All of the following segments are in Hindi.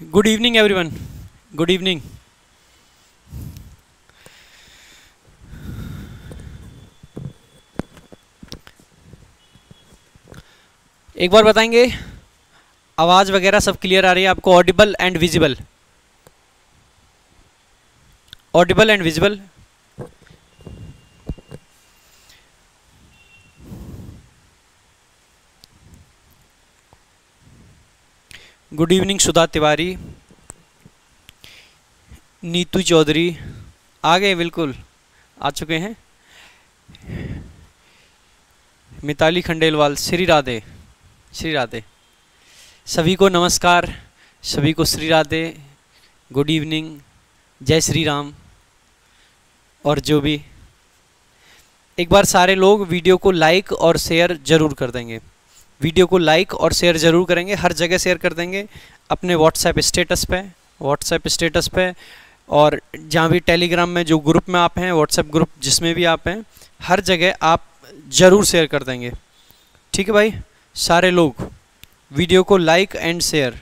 Good evening everyone, good evening. एक बार बताएंगे आवाज़ वगैरह सब क्लियर आ रही है आपको? Audible and visible, audible and visible. Good evening Sudha Tiwari, Neetu Chaudhary आ गए, बिल्कुल आ चुके हैं। मिताली खंडेलवाल, श्री राधे, श्री राधे। सभी को नमस्कार, सभी को श्री राधे, गुड इवनिंग, जय श्री राम। और जो भी, एक बार सारे लोग वीडियो को लाइक और शेयर जरूर कर देंगे, वीडियो को लाइक और शेयर जरूर करेंगे, हर जगह शेयर कर देंगे, अपने व्हाट्सएप स्टेटस पे और जहाँ भी टेलीग्राम में जो ग्रुप में आप हैं, व्हाट्सएप ग्रुप जिसमें भी आप हैं, हर जगह आप ज़रूर शेयर कर देंगे। ठीक है भाई, सारे लोग वीडियो को लाइक एंड शेयर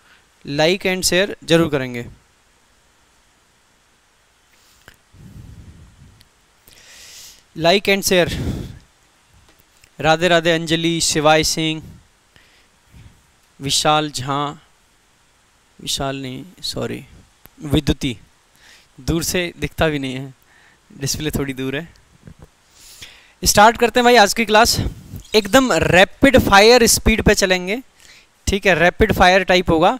जरूर करेंगे। Like and share. Radhe Radhe Anjali, Shivay Singh, विशाल झा, विशाल नहीं सॉरी, विद्युती, दूर से दिखता भी नहीं है, डिस्प्ले थोड़ी दूर है। स्टार्ट करते हैं भाई आज की क्लास। एकदम रैपिड फायर स्पीड पे चलेंगे, ठीक है, रैपिड फायर टाइप होगा।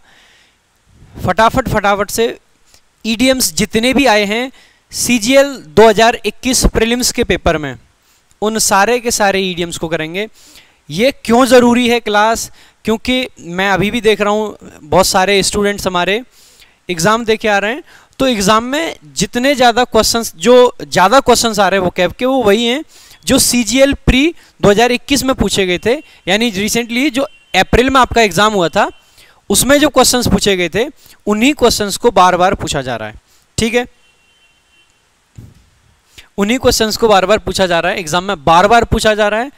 फटाफट से ईडीएम्स जितने भी आए हैं सीजीएल 2021 प्रीलिम्स के पेपर में, उन सारे के सारे ईडीएम्स को करेंगे। ये क्यों ज़रूरी है क्लास? क्योंकि मैं अभी भी देख रहा हूँ बहुत सारे स्टूडेंट्स हमारे एग्ज़ाम दे के आ रहे हैं, तो एग्ज़ाम में जितने ज़्यादा क्वेश्चंस, जो ज़्यादा क्वेश्चंस आ रहे हैं वो कैब के, वो वही हैं जो सीजीएल प्री 2021 में पूछे गए थे। यानी रिसेंटली जो अप्रैल में आपका एग्ज़ाम हुआ था उसमें जो क्वेश्चंस पूछे गए थे उन्हीं क्वेश्चंस को बार बार पूछा जा रहा है। ठीक है, उन्हीं क्वेश्चंस को बार बार पूछा जा रहा है, एग्जाम में बार बार पूछा जा रहा है।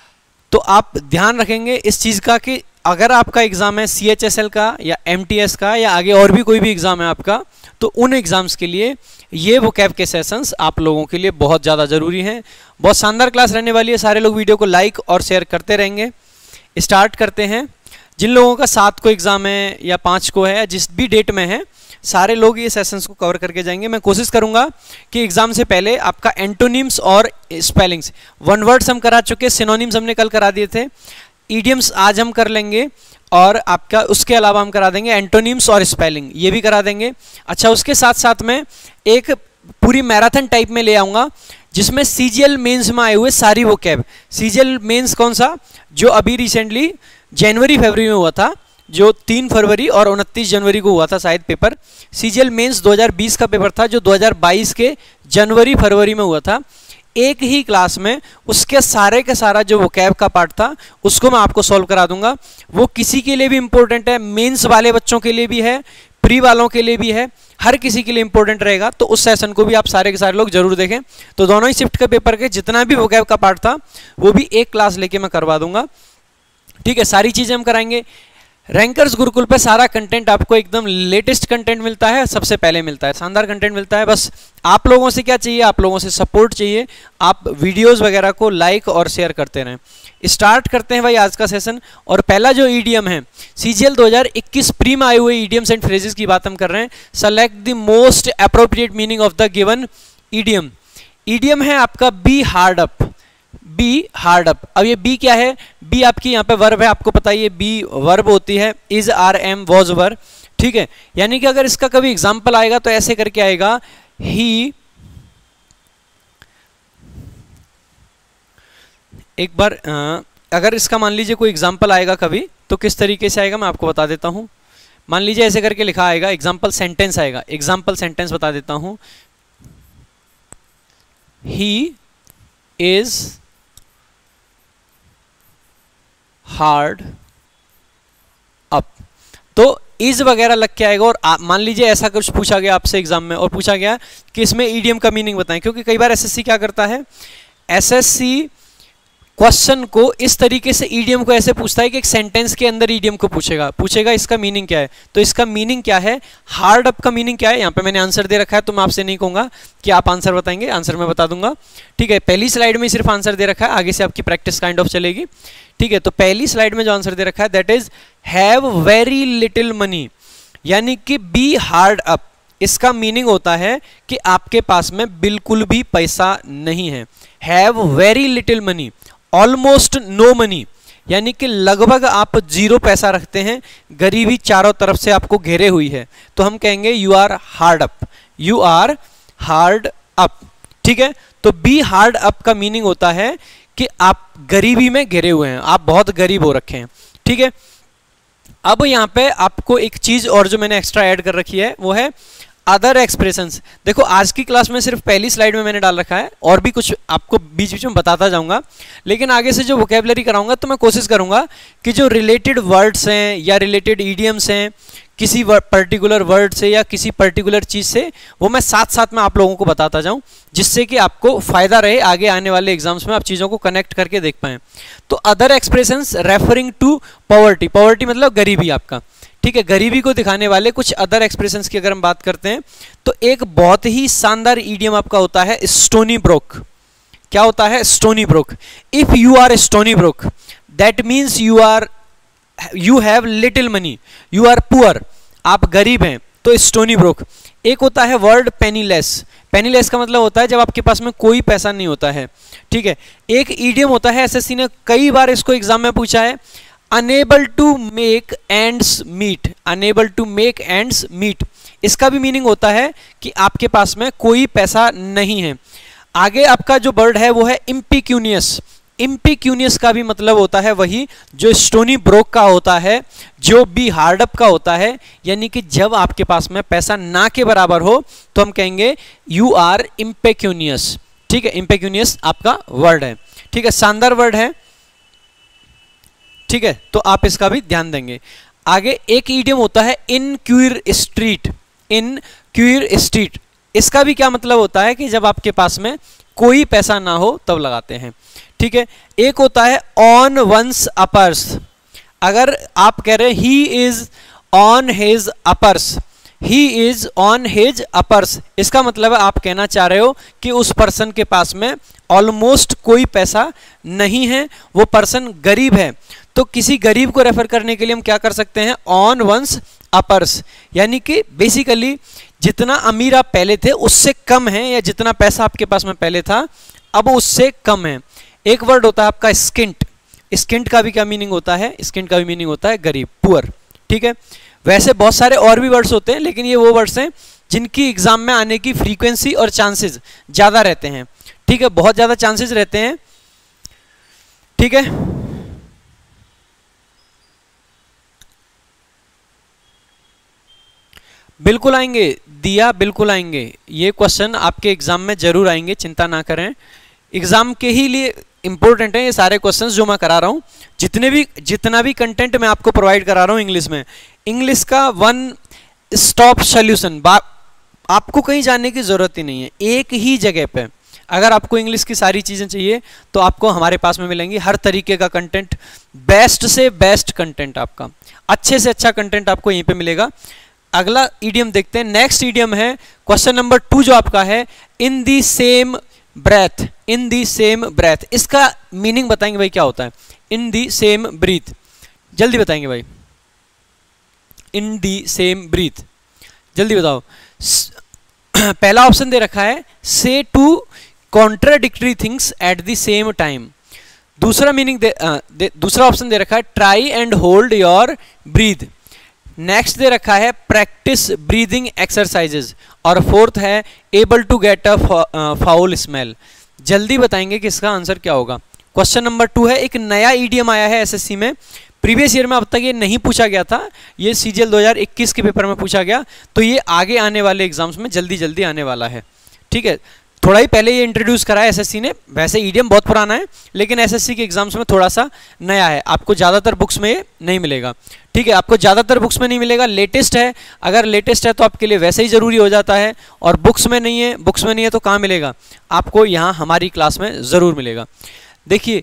तो आप ध्यान रखेंगे इस चीज़ का कि अगर आपका एग्ज़ाम है सीएचएसएल का या एमटीएस का या आगे और भी कोई भी एग्ज़ाम है आपका, तो उन एग्ज़ाम्स के लिए ये वोकैब के सेशंस आप लोगों के लिए बहुत ज़्यादा ज़रूरी हैं। बहुत शानदार क्लास रहने वाली है, सारे लोग वीडियो को लाइक और शेयर करते रहेंगे। स्टार्ट करते हैं। जिन लोगों का 7 को एग्ज़ाम है या 5 को है, जिस भी डेट में है, सारे लोग ये सेशंस को कवर करके जाएंगे। मैं कोशिश करूंगा कि एग्जाम से पहले आपका एंटोनिम्स और स्पेलिंग्स, वन वर्ड्स हम करा चुके, सिनोनिम्स हमने कल करा दिए थे, ईडियम्स आज हम कर लेंगे और आपका उसके अलावा हम करा देंगे एंटोनिम्स और स्पेलिंग, ये भी करा देंगे। अच्छा, उसके साथ साथ में एक पूरी मैराथन टाइप में ले आऊँगा जिसमें सीजीएल मेंस में आए हुए सारी वोकैब। सीजीएल मेंस कौन सा? जो अभी रिसेंटली जनवरी-फरवरी में हुआ था, जो 3 फरवरी और 29 जनवरी को हुआ था शायद पेपर। सीजीएल मेंस 2020 का पेपर था जो 2022 के जनवरी-फरवरी में हुआ था। एक ही क्लास में उसके सारे का सारा जो वोकैब का पार्ट था उसको मैं आपको सॉल्व करा दूंगा। वो किसी के लिए भी इंपॉर्टेंट है, मेंस वाले बच्चों के लिए भी है, प्री वालों के लिए भी है, हर किसी के लिए इंपॉर्टेंट रहेगा। तो उस सेशन को भी आप सारे के सारे लोग जरूर देखें। तो दोनों ही शिफ्ट के पेपर के जितना भी वोकैब का पार्ट था वो भी एक क्लास लेके मैं करवा दूंगा। ठीक है, सारी चीज़ें हम कराएंगे। रैंकर्स गुरुकुल पे सारा कंटेंट आपको एकदम लेटेस्ट कंटेंट मिलता है, सबसे पहले मिलता है, शानदार कंटेंट मिलता है। बस आप लोगों से क्या चाहिए? आप लोगों से सपोर्ट चाहिए। आप वीडियोस वगैरह को लाइक और शेयर करते रहें। स्टार्ट करते हैं भाई आज का सेशन। और पहला जो ईडीएम है, सीजीएल 2021 प्री में आए हुए ईडीएम्स एंड फ्रेजेस की बात हम कर रहे हैं। Select the most appropriate meaning of the given idiom. Idiom है आपका be hard up, be hard up. अब ये बी क्या है? बी आपकी यहाँ पे वर्ब है, आपको पता है ये बी वर्ब होती है, is, are, am, was, were. ठीक है, यानी कि अगर इसका कभी एग्जाम्पल आएगा तो ऐसे करके आएगा, ही, एक बार अगर इसका मान लीजिए कोई एग्जाम्पल आएगा कभी तो किस तरीके से आएगा मैं आपको बता देता हूं। मान लीजिए ऐसे करके लिखा आएगा, एग्जाम्पल सेंटेंस आएगा। एग्जाम्पल सेंटेंस बता देता हूं, ही इज हार्ड अप। तो इज वगैरह लग के आएगा। और मान लीजिए ऐसा कुछ पूछा गया आपसे एग्जाम में और पूछा गया कि इसमें ईडीएम का मीनिंग बताएं, क्योंकि कई बार एसएससी क्या करता है, एसएससी क्वेश्चन को इस तरीके से ईडियम को ऐसे पूछता है कि एक सेंटेंस के अंदर ईडियम को पूछेगा इसका मीनिंग क्या है। तो इसका मीनिंग क्या है, हार्ड अप का मीनिंग क्या है, यहाँ पे मैंने आंसर दे रखा है, तो मैं आपसे नहीं कहूंगा कि आप आंसर बताएंगे, आंसर मैं बता दूंगा। ठीक है, पहली स्लाइड में सिर्फ आंसर दे रखा है, आगे से आपकी प्रैक्टिस काइंड ऑफ चलेगी। ठीक है, तो पहली स्लाइड में जो आंसर दे रखा है that is have very little money, यानी कि बी हार्ड अप। इसका मीनिंग होता है कि आपके पास में बिल्कुल भी पैसा नहीं है। Have very little money, almost no money, यानी कि लगभग आप जीरो पैसा रखते हैं, गरीबी चारों तरफ से आपको घेरे हुई है, तो हम कहेंगे you are hard up, you are hard up. ठीक है, तो बी हार्ड अप का मीनिंग होता है कि आप गरीबी में घिरे हुए हैं, आप बहुत गरीब हो रखे हैं। ठीक है, अब यहां पे आपको एक चीज और जो मैंने एक्स्ट्रा ऐड कर रखी है वो है अदर एक्सप्रेशंस। देखो आज की क्लास में सिर्फ पहली स्लाइड में मैंने डाल रखा है, और भी कुछ आपको बीच बीच में बताता जाऊंगा, लेकिन आगे से जो वोकैबुलरी कराऊंगा तो मैं कोशिश करूंगा कि जो रिलेटेड वर्ड्स हैं या रिलेटेड ईडियम्स हैं किसी पर्टिकुलर वर्ड से या किसी पर्टिकुलर चीज से, वो मैं साथ साथ में आप लोगों को बताता जाऊं, जिससे कि आपको फायदा रहे आगे आने वाले एग्जाम्स में, आप चीजों को कनेक्ट करके देख पाएं। तो other expressions referring to poverty, poverty मतलब गरीबी आपका। ठीक है, गरीबी को दिखाने वाले कुछ अदर एक्सप्रेशंस की अगर हम बात करते हैं तो एक बहुत ही शानदार ईडियम आपका होता है स्टोनी ब्रोक। क्या होता है? Stony broke. If you are stony broke that means you have little money, you are poor, आप गरीब हैं, तो स्टोनी ब्रोक। एक होता है वर्ड पेनीलेस। पेनीलेस का मतलब होता है जब आपके पास में कोई पैसा नहीं होता है। ठीक है, एक ईडियम होता है, एसएससी ने कई बार इसको एग्जाम में पूछा है, unable to make ends meet, unable to make ends meet. इसका भी मीनिंग होता है कि आपके पास में कोई पैसा नहीं है। आगे आपका जो वर्ड है वो है इम्पिक्यूनियस। इम्पिक्यूनियस का भी मतलब होता है वही जो स्टोनी ब्रोक का होता है, जो बी हार्डअप का होता है, यानी कि जब आपके पास में पैसा ना के बराबर हो तो हम कहेंगे यू आर इम्पेक्यूनियस। ठीक है, इम्पेक्यूनियस आपका वर्ड है। ठीक है, शानदार वर्ड है। ठीक है, तो आप इसका भी ध्यान देंगे। आगे एक ईडियम होता है in queer street. In queer street, इसका भी क्या मतलब होता है कि जब आपके पास में कोई पैसा ना हो तब लगाते हैं। ठीक है, एक होता है ऑन वंस अपर्स। अगर आप कह रहे हैं he is on his uppers, he is on his uppers, इसका मतलब है आप कहना चाह रहे हो कि उस पर्सन के पास में ऑलमोस्ट कोई पैसा नहीं है, वो पर्सन गरीब है। तो किसी गरीब को रेफर करने के लिए हम क्या कर सकते हैं? ऑन वंस अपर्स, यानी कि बेसिकली जितना अमीर आप पहले थे उससे कम है, या जितना पैसा आपके पास में पहले था अब उससे कम है। एक वर्ड होता है आपका स्किंट। स्किंट का भी क्या मीनिंग होता है? स्किंट का भी मीनिंग होता है गरीब, पुअर। ठीक है, वैसे बहुत सारे और भी वर्ड्स होते हैं, लेकिन ये वो वर्ड्स हैं जिनकी एग्जाम में आने की फ्रीक्वेंसी और चांसेस ज्यादा रहते हैं। ठीक है, बहुत ज्यादा चांसेस रहते हैं। ठीक है, बिल्कुल आएंगे दिया, बिल्कुल आएंगे। ये क्वेश्चन आपके एग्जाम में जरूर आएंगे, चिंता ना करें। एग्जाम के ही लिए इंपॉर्टेंट है ये सारे क्वेश्चंस जो मैं करा रहा हूँ। जितना भी कंटेंट मैं आपको प्रोवाइड करा रहा हूँ इंग्लिश में, इंग्लिश का वन स्टॉप सॉल्यूशन, आपको कहीं जाने की जरूरत ही नहीं है, एक ही जगह पे। अगर आपको इंग्लिश की सारी चीजें चाहिए तो आपको हमारे पास में मिलेंगी, हर तरीके का कंटेंट, बेस्ट से बेस्ट कंटेंट, आपका अच्छे से अच्छा कंटेंट आपको यहीं पे मिलेगा। अगला ईडियम देखते हैं। नेक्स्ट ईडियम है क्वेश्चन नंबर 2 जो आपका है, in the same breath. In the same breath, इसका मीनिंग बताएंगे भाई क्या होता है? इन दी सेम ब्रीथ, जल्दी बताएंगे भाई। इन दी सेम ब्रीथ, जल्दी बताओ। पहला ऑप्शन दे रखा है say two contradictory things at the same time. दूसरा मीनिंग दूसरा ऑप्शन दे रखा है try and hold your breath. Next दे रखा है प्रैक्टिस ब्रीदिंग एक्सरसाइजेज, और फोर्थ है able to get a foul smell. जल्दी बताएंगे कि इसका आंसर क्या होगा। क्वेश्चन नंबर 2 है, एक नया ईडियम आया है एसएससी में, प्रीवियस ईयर में अब तक ये नहीं पूछा गया था, ये सीजीएल 2021 के पेपर में पूछा गया, तो ये आगे आने वाले एग्जाम्स में जल्दी जल्दी आने वाला है। ठीक है, थोड़ा ही पहले ये इंट्रोड्यूस करा है एसएससी ने, वैसे ईडियम बहुत पुराना है लेकिन एसएससी के एग्जाम्स में थोड़ा सा नया है, आपको ज़्यादातर बुक्स में ये नहीं मिलेगा। ठीक है, आपको ज़्यादातर बुक्स में नहीं मिलेगा, लेटेस्ट है। अगर लेटेस्ट है तो आपके लिए वैसे ही ज़रूरी हो जाता है, और बुक्स में नहीं है तो कहाँ मिलेगा? आपको यहाँ हमारी क्लास में ज़रूर मिलेगा। देखिए,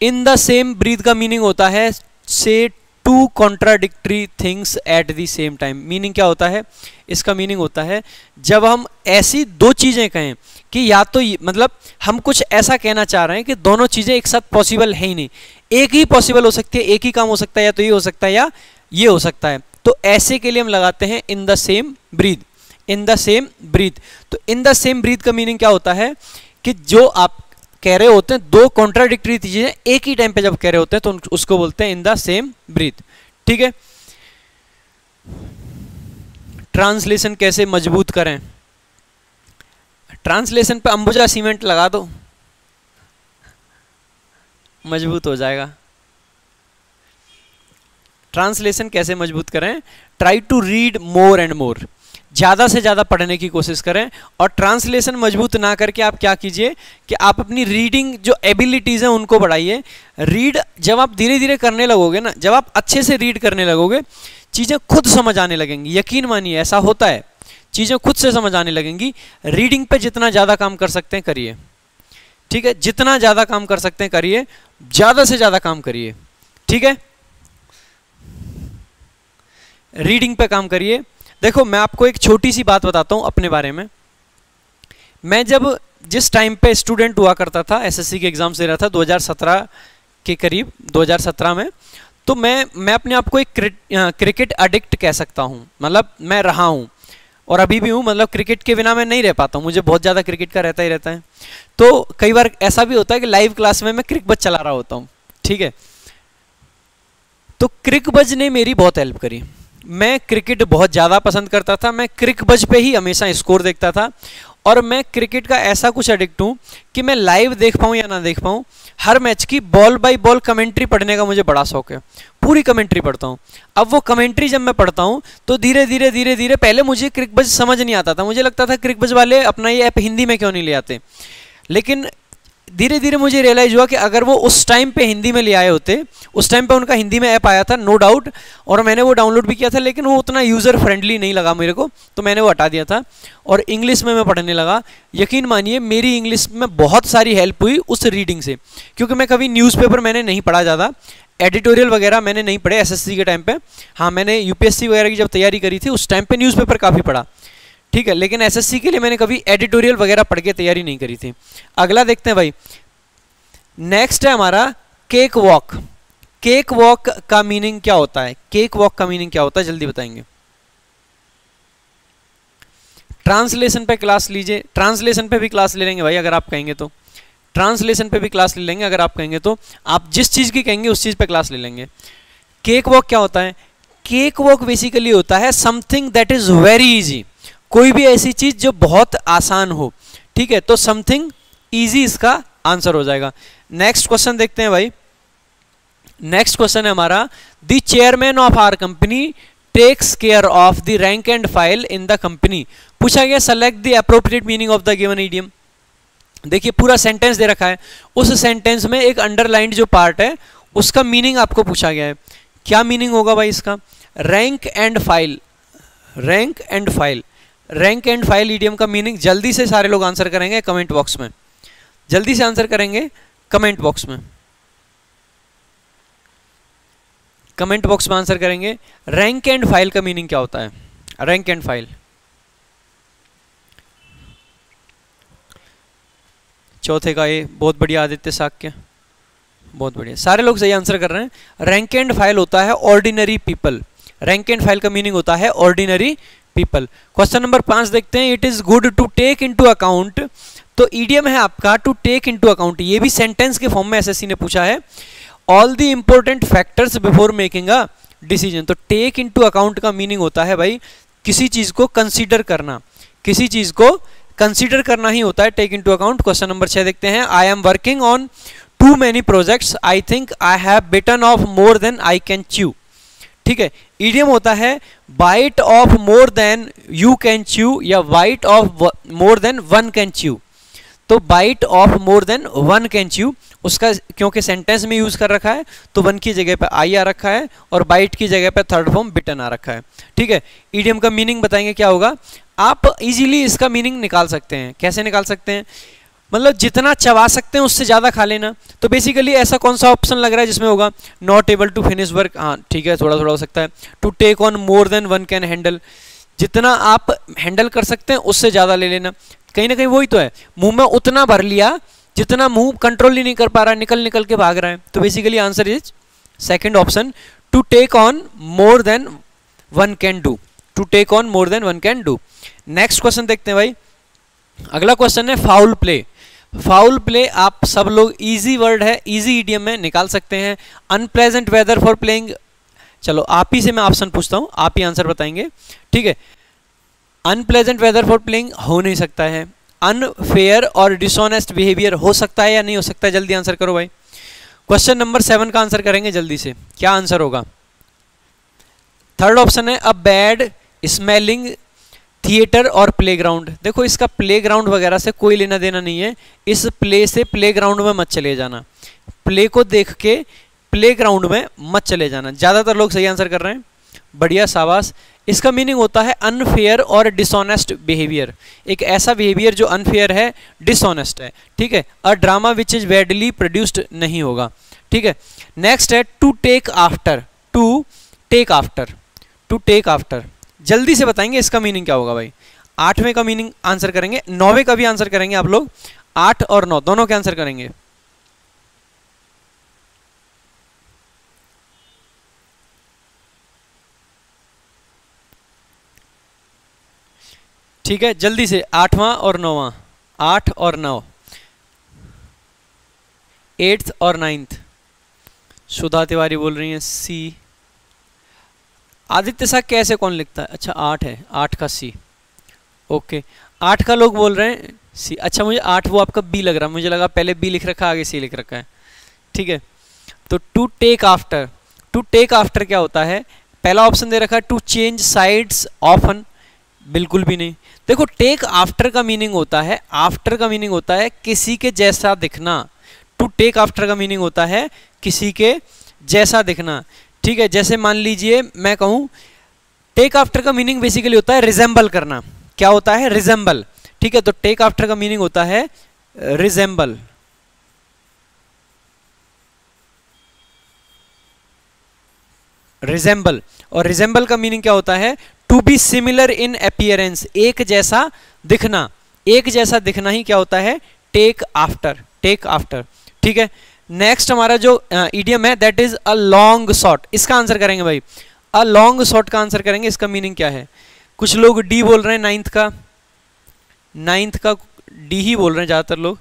इन द सेम ब्रीथ का मीनिंग होता है say two contradictory things at the same time. Meaning क्या होता है? इसका मीनिंग होता है जब हम ऐसी दो चीजें कहें कि या तो मतलब हम कुछ ऐसा कहना चाह रहे हैं कि दोनों चीजें एक साथ पॉसिबल है ही नहीं, एक ही पॉसिबल हो सकती है, एक ही काम हो सकता है, या तो ये हो सकता है या ये हो सकता है। तो ऐसे के लिए हम लगाते हैं in the same breath, in the same breath. तो इन द सेम ब्रीथ का मीनिंग क्या होता है कि जो आप कह रहे होते हैं दो कॉन्ट्राडिक्टरी चीजें एक ही टाइम पे जब कह रहे होते हैं तो उसको बोलते हैं इन द सेम ब्रीथ। ठीक है। ट्रांसलेशन कैसे मजबूत करें? ट्रांसलेशन पे अंबुजा सीमेंट लगा दो, मजबूत हो जाएगा। ट्रांसलेशन कैसे मजबूत करें? Try to read more and more, ज़्यादा से ज़्यादा पढ़ने की कोशिश करें। और ट्रांसलेशन मजबूत ना करके आप क्या कीजिए कि आप अपनी रीडिंग जो एबिलिटीज़ हैं उनको बढ़ाइए। रीड जब आप धीरे धीरे करने लगोगे ना, जब आप अच्छे से रीड करने लगोगे, चीज़ें खुद समझ आने लगेंगी। यकीन मानिए ऐसा होता है, चीज़ें खुद से समझ आने लगेंगी। रीडिंग पे जितना ज़्यादा काम कर सकते हैं करिए, ठीक है? जितना ज़्यादा काम कर सकते हैं करिए, ज़्यादा से ज़्यादा काम करिए, ठीक है? रीडिंग पे काम करिए। देखो मैं आपको एक छोटी सी बात बताता हूँ अपने बारे में। मैं जब जिस टाइम पे स्टूडेंट हुआ करता था, एसएससी के एग्जाम्स दे रहा था 2017 के करीब, 2017 में, तो मैं अपने आप को एक क्रिकेट एडिक्ट कह सकता हूँ। मतलब मैं रहा हूँ और अभी भी हूँ। मतलब क्रिकेट के बिना मैं नहीं रह पाता हूँ, मुझे बहुत ज़्यादा क्रिकेट का रहता ही रहता है। तो कई बार ऐसा भी होता है कि लाइव क्लास में मैं क्रिकबज चला रहा होता हूँ, ठीक है? तो क्रिकबज ने मेरी बहुत हेल्प करी। मैं क्रिकेट बहुत ज़्यादा पसंद करता था, मैं क्रिकबज पे ही हमेशा स्कोर देखता था। और मैं क्रिकेट का ऐसा कुछ एडिक्ट हूँ कि मैं लाइव देख पाऊँ या ना देख पाऊँ, हर मैच की बॉल बाय बॉल कमेंट्री पढ़ने का मुझे बड़ा शौक है। पूरी कमेंट्री पढ़ता हूँ। अब वो कमेंट्री जब मैं पढ़ता हूँ तो धीरे धीरे पहले मुझे क्रिकबज समझ नहीं आता था। मुझे लगता था क्रिकबज वाले अपना ये ऐप हिंदी में क्यों नहीं ले आते। लेकिन धीरे धीरे मुझे रियलाइज हुआ कि अगर वो उस टाइम पे हिंदी में ले आए होते, उस टाइम पे उनका हिंदी में ऐप आया था नो डाउट, और मैंने वो डाउनलोड भी किया था, लेकिन वो उतना यूज़र फ्रेंडली नहीं लगा मेरे को, तो मैंने वो हटा दिया था और इंग्लिश में मैं पढ़ने लगा। यकीन मानिए मेरी इंग्लिश में बहुत सारी हेल्प हुई उस रीडिंग से, क्योंकि मैं कभी न्यूज़पेपर मैंने नहीं पढ़ा ज़्यादा, एडिटोरियल वगैरह मैंने नहीं पढ़े एसएससी के टाइम पे। हाँ, मैंने यूपीएससी वगैरह की जब तैयारी करी थी उस टाइम पे न्यूज़पेपर काफ़ी पढ़ा, ठीक है? लेकिन एसएससी के लिए मैंने कभी एडिटोरियल वगैरह पढ़ के तैयारी नहीं करी थी। अगला देखते हैं भाई। नेक्स्ट है हमारा केक वॉक। केक वॉक का मीनिंग क्या होता है? केक वॉक का मीनिंग क्या होता है जल्दी बताएंगे। ट्रांसलेशन पे क्लास लीजिए, ट्रांसलेशन पे भी क्लास ले लेंगे भाई अगर आप कहेंगे तो। ट्रांसलेशन पे भी क्लास ले लेंगे अगर आप कहेंगे तो। आप जिस चीज़ की कहेंगे उस चीज़ पे क्लास ले लेंगे। केक वॉक क्या होता है? केक वॉक बेसिकली होता है something that is very easy, कोई भी ऐसी चीज़ जो बहुत आसान हो, ठीक है? तो समथिंग ईजी इसका आंसर हो जाएगा। नेक्स्ट क्वेश्चन देखते हैं भाई। नेक्स्ट क्वेश्चन है हमारा, the chairman of our company takes care of the rank and file in the company. पूछा गया select the appropriate meaning of the given idiom. देखिए पूरा सेंटेंस दे रखा है, उस सेंटेंस में एक अंडरलाइंड जो पार्ट है उसका मीनिंग आपको पूछा गया है। क्या मीनिंग होगा भाई इसका? Rank and file, rank and file, rank and file idiom का मीनिंग जल्दी से सारे लोग आंसर करेंगे कमेंट बॉक्स में, जल्दी से आंसर करेंगे कमेंट बॉक्स में, कमेंट बॉक्स में आंसर करेंगे। रैंक एंड फाइल का मीनिंग क्या होता है? रैंक एंड फाइल, चौथे का ये, बहुत बढ़िया आदित्य साक्य, बहुत बढ़िया, सारे लोग सही आंसर कर रहे हैं। रैंक एंड फाइल होता है ordinary people. Rank and file का मीनिंग होता है ऑर्डिनरी पीपल। क्वेश्चन नंबर 5 देखते हैं। It is good to take into account. तो ईडियम है आपका टू टेक इनटू अकाउंट, ये भी सेंटेंस के फॉर्म में एसएससी ने पूछा है। All the important factors before making a decision. तो टेक इनटू अकाउंट का मीनिंग होता है भाई किसी चीज को कंसीडर करना, किसी चीज को कंसीडर करना ही होता है take into account. Question number 6 देखते हैं। I am working on too many projects, I think I have bitten off more than I can chew. ठीक है, ईडियम होता है bite off more than you can chew या bite off more than one can chew. तो bite off more than one can chew, उसका क्योंकि सेंटेंस में यूज कर रखा है तो वन की जगह पे आई आ रखा है और बाइट की जगह पे थर्ड फॉर्म बिटन आ रखा है। ठीक है, ईडियम का मीनिंग बताएंगे क्या होगा। आप इजीली इसका मीनिंग निकाल सकते हैं। कैसे निकाल सकते हैं? मतलब जितना चबा सकते हैं उससे ज़्यादा खा लेना। तो बेसिकली ऐसा कौन सा ऑप्शन लग रहा है जिसमें होगा? Not able to finish work, हाँ ठीक है, थोड़ा थोड़ा हो सकता है। To take on more than one can handle, जितना आप हैंडल कर सकते हैं उससे ज़्यादा ले लेना। कहीं ना कहीं वही तो है, मुंह में उतना भर लिया जितना मुंह कंट्रोल ही नहीं कर पा रहा है, निकल निकल के भाग रहा है। तो basically answer is second option, to take on more than one can do, to take on more than one can do. Next question देखते हैं भाई। अगला क्वेश्चन है फाउल प्ले। फाउल प्ले आप सब लोग इजी वर्ड है, इजी इडियम में निकाल सकते हैं। अनप्लेजेंट वेदर फॉर प्लेइंग, चलो आप ही से मैं ऑप्शन पूछता हूं, आप ही आंसर बताएंगे, ठीक है। अनप्लेजेंट वेदर फॉर प्लेइंग हो नहीं सकता है। अनफेयर और डिसऑनेस्ट बिहेवियर हो सकता है या नहीं हो सकता है? जल्दी आंसर करो भाई। क्वेश्चन नंबर 7 का आंसर करेंगे जल्दी से, क्या आंसर होगा? थर्ड ऑप्शन है अ बैड स्मेलिंग थिएटर और प्लेग्राउंड। देखो इसका प्लेग्राउंड वगैरह से कोई लेना देना नहीं है, इस प्ले से प्लेग्राउंड में मत चले जाना, प्ले को देख के प्लेग्राउंड में मत चले जाना। ज़्यादातर लोग सही आंसर कर रहे हैं, बढ़िया शाबाश। इसका मीनिंग होता है अनफेयर और डिसऑनेस्ट बिहेवियर, एक ऐसा बिहेवियर जो अनफेयर है, डिसऑनेस्ट है, ठीक है। A drama which is badly produced नहीं होगा, ठीक है। नेक्स्ट है to take after, to take after, to take after, जल्दी से बताएंगे इसका मीनिंग क्या होगा भाई। 8वें का मीनिंग आंसर करेंगे, 9वें का भी आंसर करेंगे आप लोग, 8 और 9 दोनों के आंसर करेंगे। ठीक है, जल्दी से 8वां और 9वां, 8 और 9, 8th और 9th। सुधा तिवारी बोल रही हैं सी। आदित्य साहब कैसे कौन लिखता है? अच्छा 8 है, 8 का सी, ओके। 8 का लोग बोल रहे हैं सी। अच्छा मुझे 8 वो आपका बी लग रहा है, मुझे लगा पहले बी लिख रखा है आगे सी लिख रखा है, ठीक है। तो to take after, to take after क्या होता है? पहला ऑप्शन दे रखा है टू चेंज साइड्स ऑफन, बिल्कुल भी नहीं। देखो टेक आफ्टर का मीनिंग होता है, आफ्टर का मीनिंग होता है किसी के जैसा दिखना। टू टेक आफ्टर का मीनिंग होता है किसी के जैसा दिखना, ठीक है। जैसे मान लीजिए मैं कहूं टेक आफ्टर का मीनिंग बेसिकली होता है रिजेंबल करना। क्या होता है? रिजेंबल, ठीक है। तो टेक आफ्टर का मीनिंग होता है रिजेंबल, रिजेंबल। और रिजेंबल का मीनिंग क्या होता है? To be similar in appearance, एक जैसा दिखना, एक जैसा दिखना ही क्या होता है? टेक आफ्टर, टेक आफ्टर, ठीक है। नेक्स्ट हमारा जो इडियम है that is a long shot, इसका आंसर करेंगे भाई। अ लॉन्ग शॉट का आंसर करेंगे, इसका मीनिंग क्या है? कुछ लोग डी बोल रहे हैं, 9th का, 9th का डी ही बोल रहे हैं ज्यादातर लोग।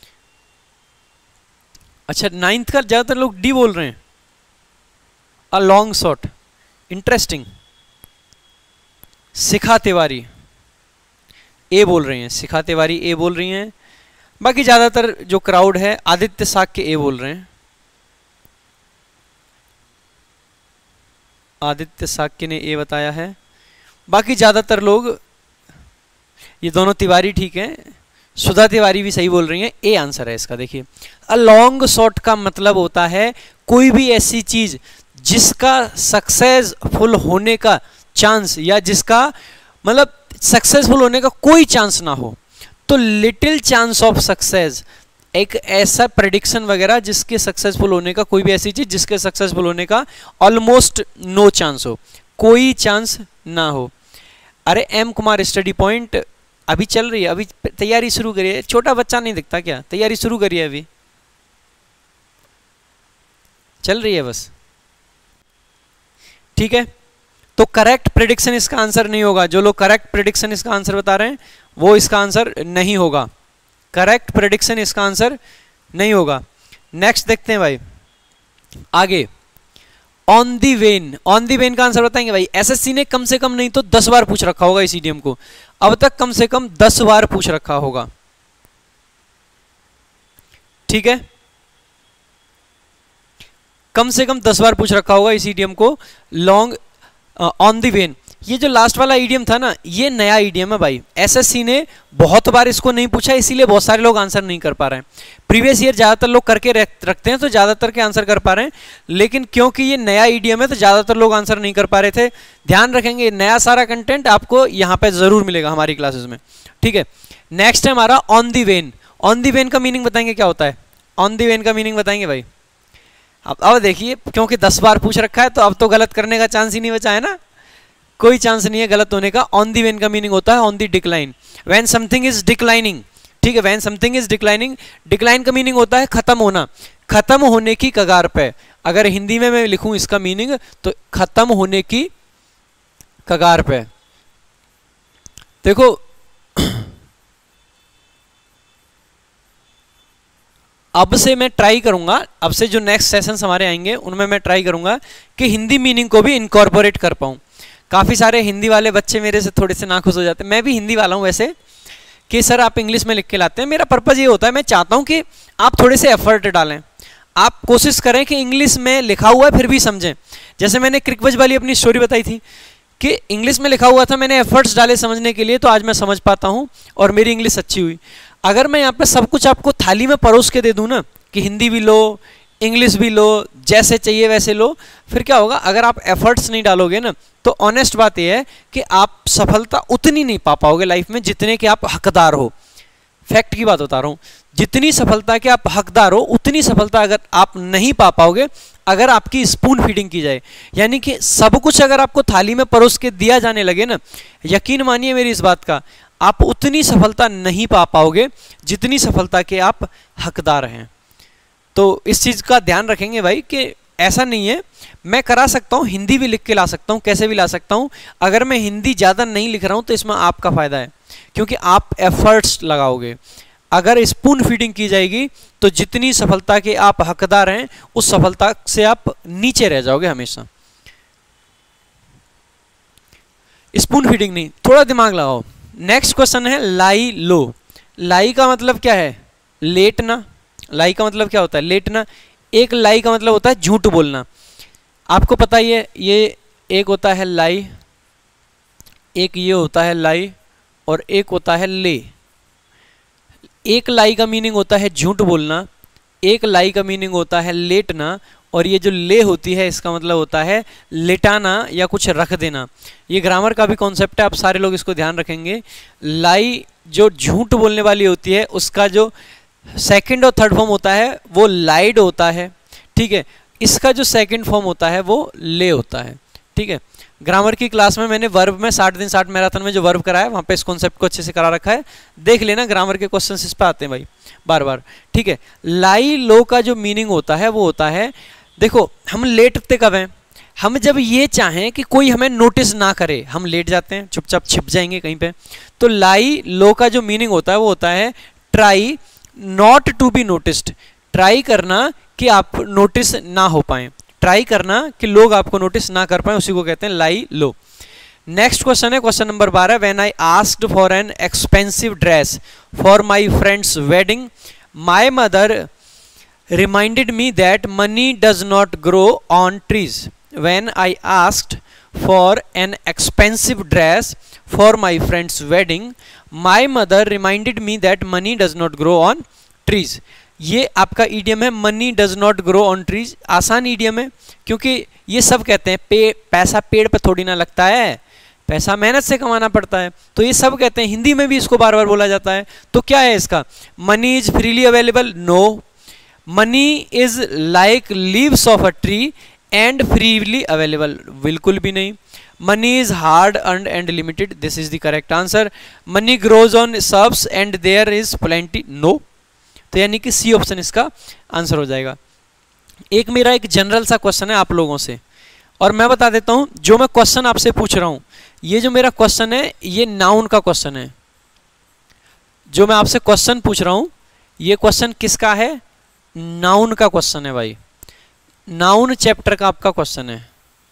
अच्छा 9th का ज्यादातर लोग डी बोल रहे हैं, a long shot, interesting. Shikha Tiwari A बोल रही हैं, शिखा तिवारी ए बोल रही हैं। बाकी ज्यादातर जो क्राउड है आदित्य साक्य ए बोल रहे हैं, आदित्य साक्य ने ए बताया है। बाकी ज्यादातर लोग, ये दोनों तिवारी ठीक हैं, सुधा तिवारी भी सही बोल रही हैं, ए आंसर है इसका। देखिए अ लॉन्ग शॉट का मतलब होता है कोई भी ऐसी चीज जिसका सक्सेसफुल होने का चांस, या जिसका मतलब सक्सेसफुल होने का कोई चांस ना हो, तो लिटिल चांस ऑफ सक्सेस, एक ऐसा प्रेडिक्शन वगैरह जिसके सक्सेसफुल होने का, कोई भी ऐसी चीज जिसके सक्सेसफुल होने का ऑलमोस्ट नो चांस हो, कोई चांस ना हो। अरे एम कुमार स्टडी पॉइंट अभी चल रही है, अभी तैयारी शुरू करिए। छोटा बच्चा नहीं दिखता क्या? तैयारी शुरू करिए, अभी चल रही है बस, ठीक है। तो करेक्ट प्रेडिक्शन इसका आंसर नहीं होगा। जो लोग करेक्ट प्रेडिक्शन इसका आंसर बता रहे हैं वो इसका आंसर नहीं होगा, करेक्ट प्रेडिक्शन इसका आंसर नहीं होगा। नेक्स्ट देखते हैं भाई आगे, on the wane, on the wane का आंसर बताएंगे भाई। एसएससी ने कम से कम नहीं तो 10 बार पूछ रखा होगा इस इडियम को, अब तक कम से कम 10 बार पूछ रखा होगा, ठीक है। कम से कम 10 बार पूछ रखा होगा इस इडियम को, लॉन्ग ऑन दी वेन। ये जो लास्ट वाला ईडियम था ना, ये नया ईडियम है भाई, एसएससी ने बहुत बार इसको नहीं पूछा, इसीलिए बहुत सारे लोग आंसर नहीं कर पा रहे हैं। प्रीवियस ईयर ज्यादातर लोग करके रखते हैं तो ज्यादातर के आंसर कर पा रहे हैं, लेकिन क्योंकि ये नया ईडियम है तो ज्यादातर लोग आंसर नहीं कर पा रहे थे। ध्यान रखेंगे नया सारा कंटेंट आपको यहाँ पे जरूर मिलेगा हमारी क्लासेस में, ठीक है। नेक्स्ट है हमारा on the wane. On the wane का मीनिंग बताएंगे क्या होता है? ऑन दी वेन का मीनिंग बताएंगे भाई? अब देखिए, क्योंकि 10 बार पूछ रखा है तो अब तो गलत करने का चांस ही नहीं बचा है ना, कोई चांस नहीं है गलत होने का। ऑन दी वेन का मीनिंग होता है on the decline, when something is declining. ठीक है, when something is declining, decline का मीनिंग होता है खत्म होना, खत्म होने की कगार पे। अगर हिंदी में मैं लिखूं इसका मीनिंग तो खत्म होने की कगार पे। देखो अब से मैं ट्राई करूंगा, अब से जो नेक्स्ट सेशंस हमारे आएंगे उनमें मैं ट्राई करूंगा कि हिंदी मीनिंग को भी इनकॉर्पोरेट कर पाऊं। काफ़ी सारे हिंदी वाले बच्चे मेरे से थोड़े से नाखुश हो जाते हैं, मैं भी हिंदी वाला हूं वैसे, कि सर आप इंग्लिश में लिख के लाते हैं। मेरा पर्पज़ ये होता है, मैं चाहता हूं कि आप थोड़े से एफर्ट डालें, आप कोशिश करें कि इंग्लिश में लिखा हुआ है फिर भी समझें। जैसे मैंने क्रिकबज वाली अपनी स्टोरी बताई थी कि इंग्लिश में लिखा हुआ था, मैंने एफर्ट्स डाले समझने के लिए, तो आज मैं समझ पाता हूँ और मेरी इंग्लिश अच्छी हुई। अगर मैं यहाँ पे सब कुछ आपको थाली में परोस के दे दूँ ना कि हिंदी भी लो इंग्लिश भी लो, जैसे चाहिए वैसे लो, फिर क्या होगा? अगर आप एफर्ट्स नहीं डालोगे ना तो ऑनेस्ट बात यह है कि आप सफलता उतनी नहीं पा पाओगे लाइफ में जितने कि आप हकदार हो। फैक्ट की बात बता रहा हूँ, जितनी सफलता के आप हकदार हो उतनी सफलता अगर आप नहीं पा पाओगे अगर आपकी स्पून फीडिंग की जाए। यानी कि सब कुछ अगर आपको थाली में परोस के दिया जाने लगे ना, यकीन मानिए मेरी इस बात का, आप उतनी सफलता नहीं पा पाओगे जितनी सफलता के आप हकदार हैं। तो इस चीज़ का ध्यान रखेंगे भाई कि ऐसा नहीं है, मैं करा सकता हूँ, हिंदी भी लिख के ला सकता हूँ, कैसे भी ला सकता हूँ। अगर मैं हिंदी ज़्यादा नहीं लिख रहा हूँ तो इसमें आपका फ़ायदा है, क्योंकि आप एफर्ट्स लगाओगे। अगर स्पून फीडिंग की जाएगी तो जितनी सफलता के आप हकदार हैं उस सफलता से आप नीचे रह जाओगे हमेशा। स्पून फीडिंग नहीं, थोड़ा दिमाग लगाओ। नेक्स्ट क्वेश्चन है लाई लो। लाई का मतलब क्या है? लेटना। लाई का मतलब क्या होता है? लेटना। एक लाई का मतलब होता है झूठ बोलना। आपको पता ही है, ये एक होता है लाई, एक ये होता है लाई, और एक होता है ले। एक लाई का मीनिंग होता है झूठ बोलना, एक लाई का मीनिंग होता है लेटना, और ये जो ले होती है इसका मतलब होता है लेटाना या कुछ रख देना। ये ग्रामर का भी कॉन्सेप्ट है, आप सारे लोग इसको ध्यान रखेंगे। लाई जो झूठ बोलने वाली होती है उसका जो सेकंड और थर्ड फॉर्म होता है वो लाइड होता है, ठीक है। इसका जो सेकंड फॉर्म होता है वो ले होता है, ठीक है। ग्रामर की क्लास में मैंने वर्ब में 60 दिन 60 मैराथन में जो वर्ब कराया वहाँ पे इस कॉन्सेप्ट को अच्छे से करा रखा है, देख लेना। ग्रामर के क्वेश्चन इस पर आते हैं भाई बार बार, ठीक है। लाई लो का जो मीनिंग होता है वो होता है, देखो हम लेटते कब हैं? हम जब ये चाहें कि कोई हमें नोटिस ना करे, हम लेट जाते हैं, चुपचाप छिप जाएंगे कहीं पे। तो लाई लो का जो मीनिंग होता है वो होता है try not to be noticed. Try करना कि आप नोटिस ना हो पाए, ट्राई करना कि लोग आपको नोटिस ना कर पाए, उसी को कहते हैं लाई लो। नेक्स्ट क्वेश्चन है question number 12। When I asked for an expensive dress for my friend's wedding my mother reminded me that money does not grow on trees. When I asked for an expensive dress for my friend's wedding, my mother reminded me that money does not grow on trees. ये आपका ईडियम है, money does not grow on trees. आसान ईडियम है, क्योंकि ये सब कहते हैं पैसा पेड़ पे थोड़ी ना लगता है, पैसा मेहनत से कमाना पड़ता है। तो ये सब कहते हैं, हिंदी में भी इसको बार बार बोला जाता है। तो क्या है इसका? Money is freely available? No. Money is like leaves of a tree and freely available? बिल्कुल भी नहीं। Money is hard earned and limited? This is the correct answer. Money grows on shrubs and there is plenty? No. तो यानी कि सी ऑप्शन इसका आंसर हो जाएगा। एक मेरा एक जनरल सा क्वेश्चन है आप लोगों से, और मैं बता देता हूं जो मैं क्वेश्चन आपसे पूछ रहा हूं, ये जो मेरा क्वेश्चन है ये नाउन का क्वेश्चन है। जो मैं आपसे क्वेश्चन पूछ रहा हूं ये क्वेश्चन किसका है? नाउन का क्वेश्चन है भाई, नाउन चैप्टर का आपका क्वेश्चन है,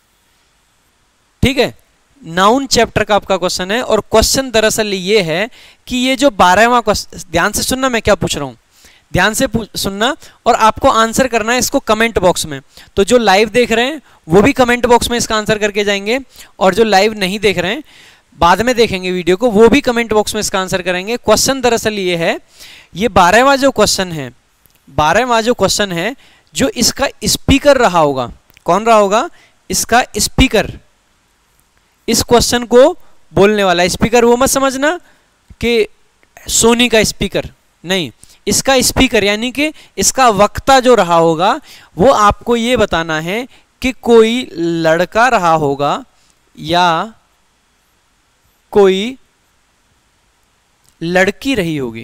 ठीक है। नाउन चैप्टर का आपका क्वेश्चन है, और क्वेश्चन दरअसल ये है कि ये जो 12वां क्वेश्चन, ध्यान से सुनना मैं क्या पूछ रहा हूं, ध्यान से सुनना, और आपको आंसर करना है इसको कमेंट बॉक्स में। तो जो लाइव देख रहे हैं वो भी कमेंट बॉक्स में इसका आंसर करके जाएंगे, और जो लाइव नहीं देख रहे हैं बाद में देखेंगे वीडियो को, वो भी कमेंट बॉक्स में इसका आंसर करेंगे। क्वेश्चन दरअसल ये है, ये 12वां जो क्वेश्चन है, 12वां जो क्वेश्चन है, जो इसका स्पीकर रहा होगा, कौन रहा होगा? इसका स्पीकर, इस क्वेश्चन को बोलने वाला स्पीकर। वो मत समझना कि सोनी का स्पीकर, नहीं, इसका स्पीकर यानी कि इसका वक्ता जो रहा होगा वो आपको ये बताना है कि कोई लड़का रहा होगा या कोई लड़की रही होगी।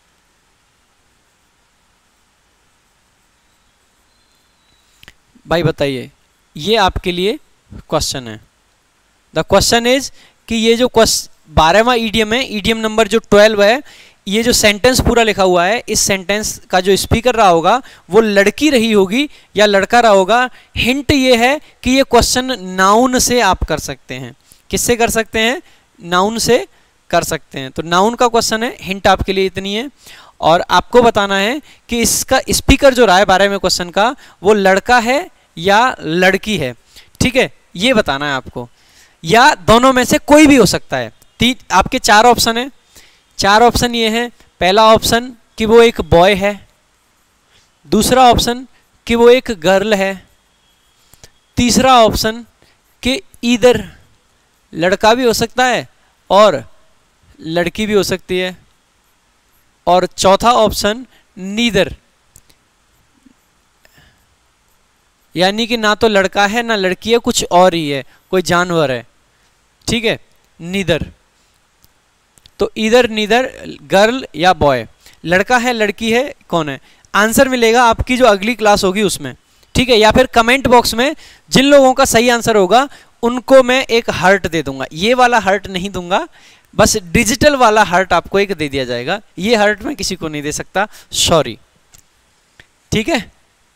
भाई बताइए, ये आपके लिए क्वेश्चन है। द क्वेश्चन इज कि ये जो 12वां ईडियम है, ईडियम नंबर जो 12 है, ये जो सेंटेंस पूरा लिखा हुआ है, इस सेंटेंस का जो स्पीकर रहा होगा वो लड़की रही होगी या लड़का रहा होगा। हिंट ये है कि ये क्वेश्चन नाउन से आप कर सकते हैं। किससे कर सकते हैं? नाउन से कर सकते हैं। तो नाउन का क्वेश्चन है, हिंट आपके लिए इतनी है। और आपको बताना है कि इसका स्पीकर जो रहा है 12वें क्वेश्चन का वो लड़का है या लड़की है। ठीक है, ये बताना है आपको, या दोनों में से कोई भी हो सकता है। आपके 4 ऑप्शन है। 4 ऑप्शन ये हैं। पहला ऑप्शन कि वो एक बॉय है, दूसरा ऑप्शन कि वो एक गर्ल है, तीसरा ऑप्शन कि ईदर लड़का भी हो सकता है और लड़की भी हो सकती है, और चौथा ऑप्शन नीदर, यानी कि ना तो लड़का है ना लड़की है, कुछ और ही है, कोई जानवर है। ठीक है, नीदर। तो इधर नीदर, गर्ल या बॉय, लड़का है लड़की है, कौन है? आंसर मिलेगा आपकी जो अगली क्लास होगी उसमें। ठीक है, या फिर कमेंट बॉक्स में जिन लोगों का सही आंसर होगा उनको मैं एक हार्ट दे दूंगा। ये वाला हार्ट नहीं दूंगा, बस डिजिटल वाला हार्ट आपको एक दे दिया जाएगा। ये हार्ट मैं किसी को नहीं दे सकता, सॉरी। ठीक है,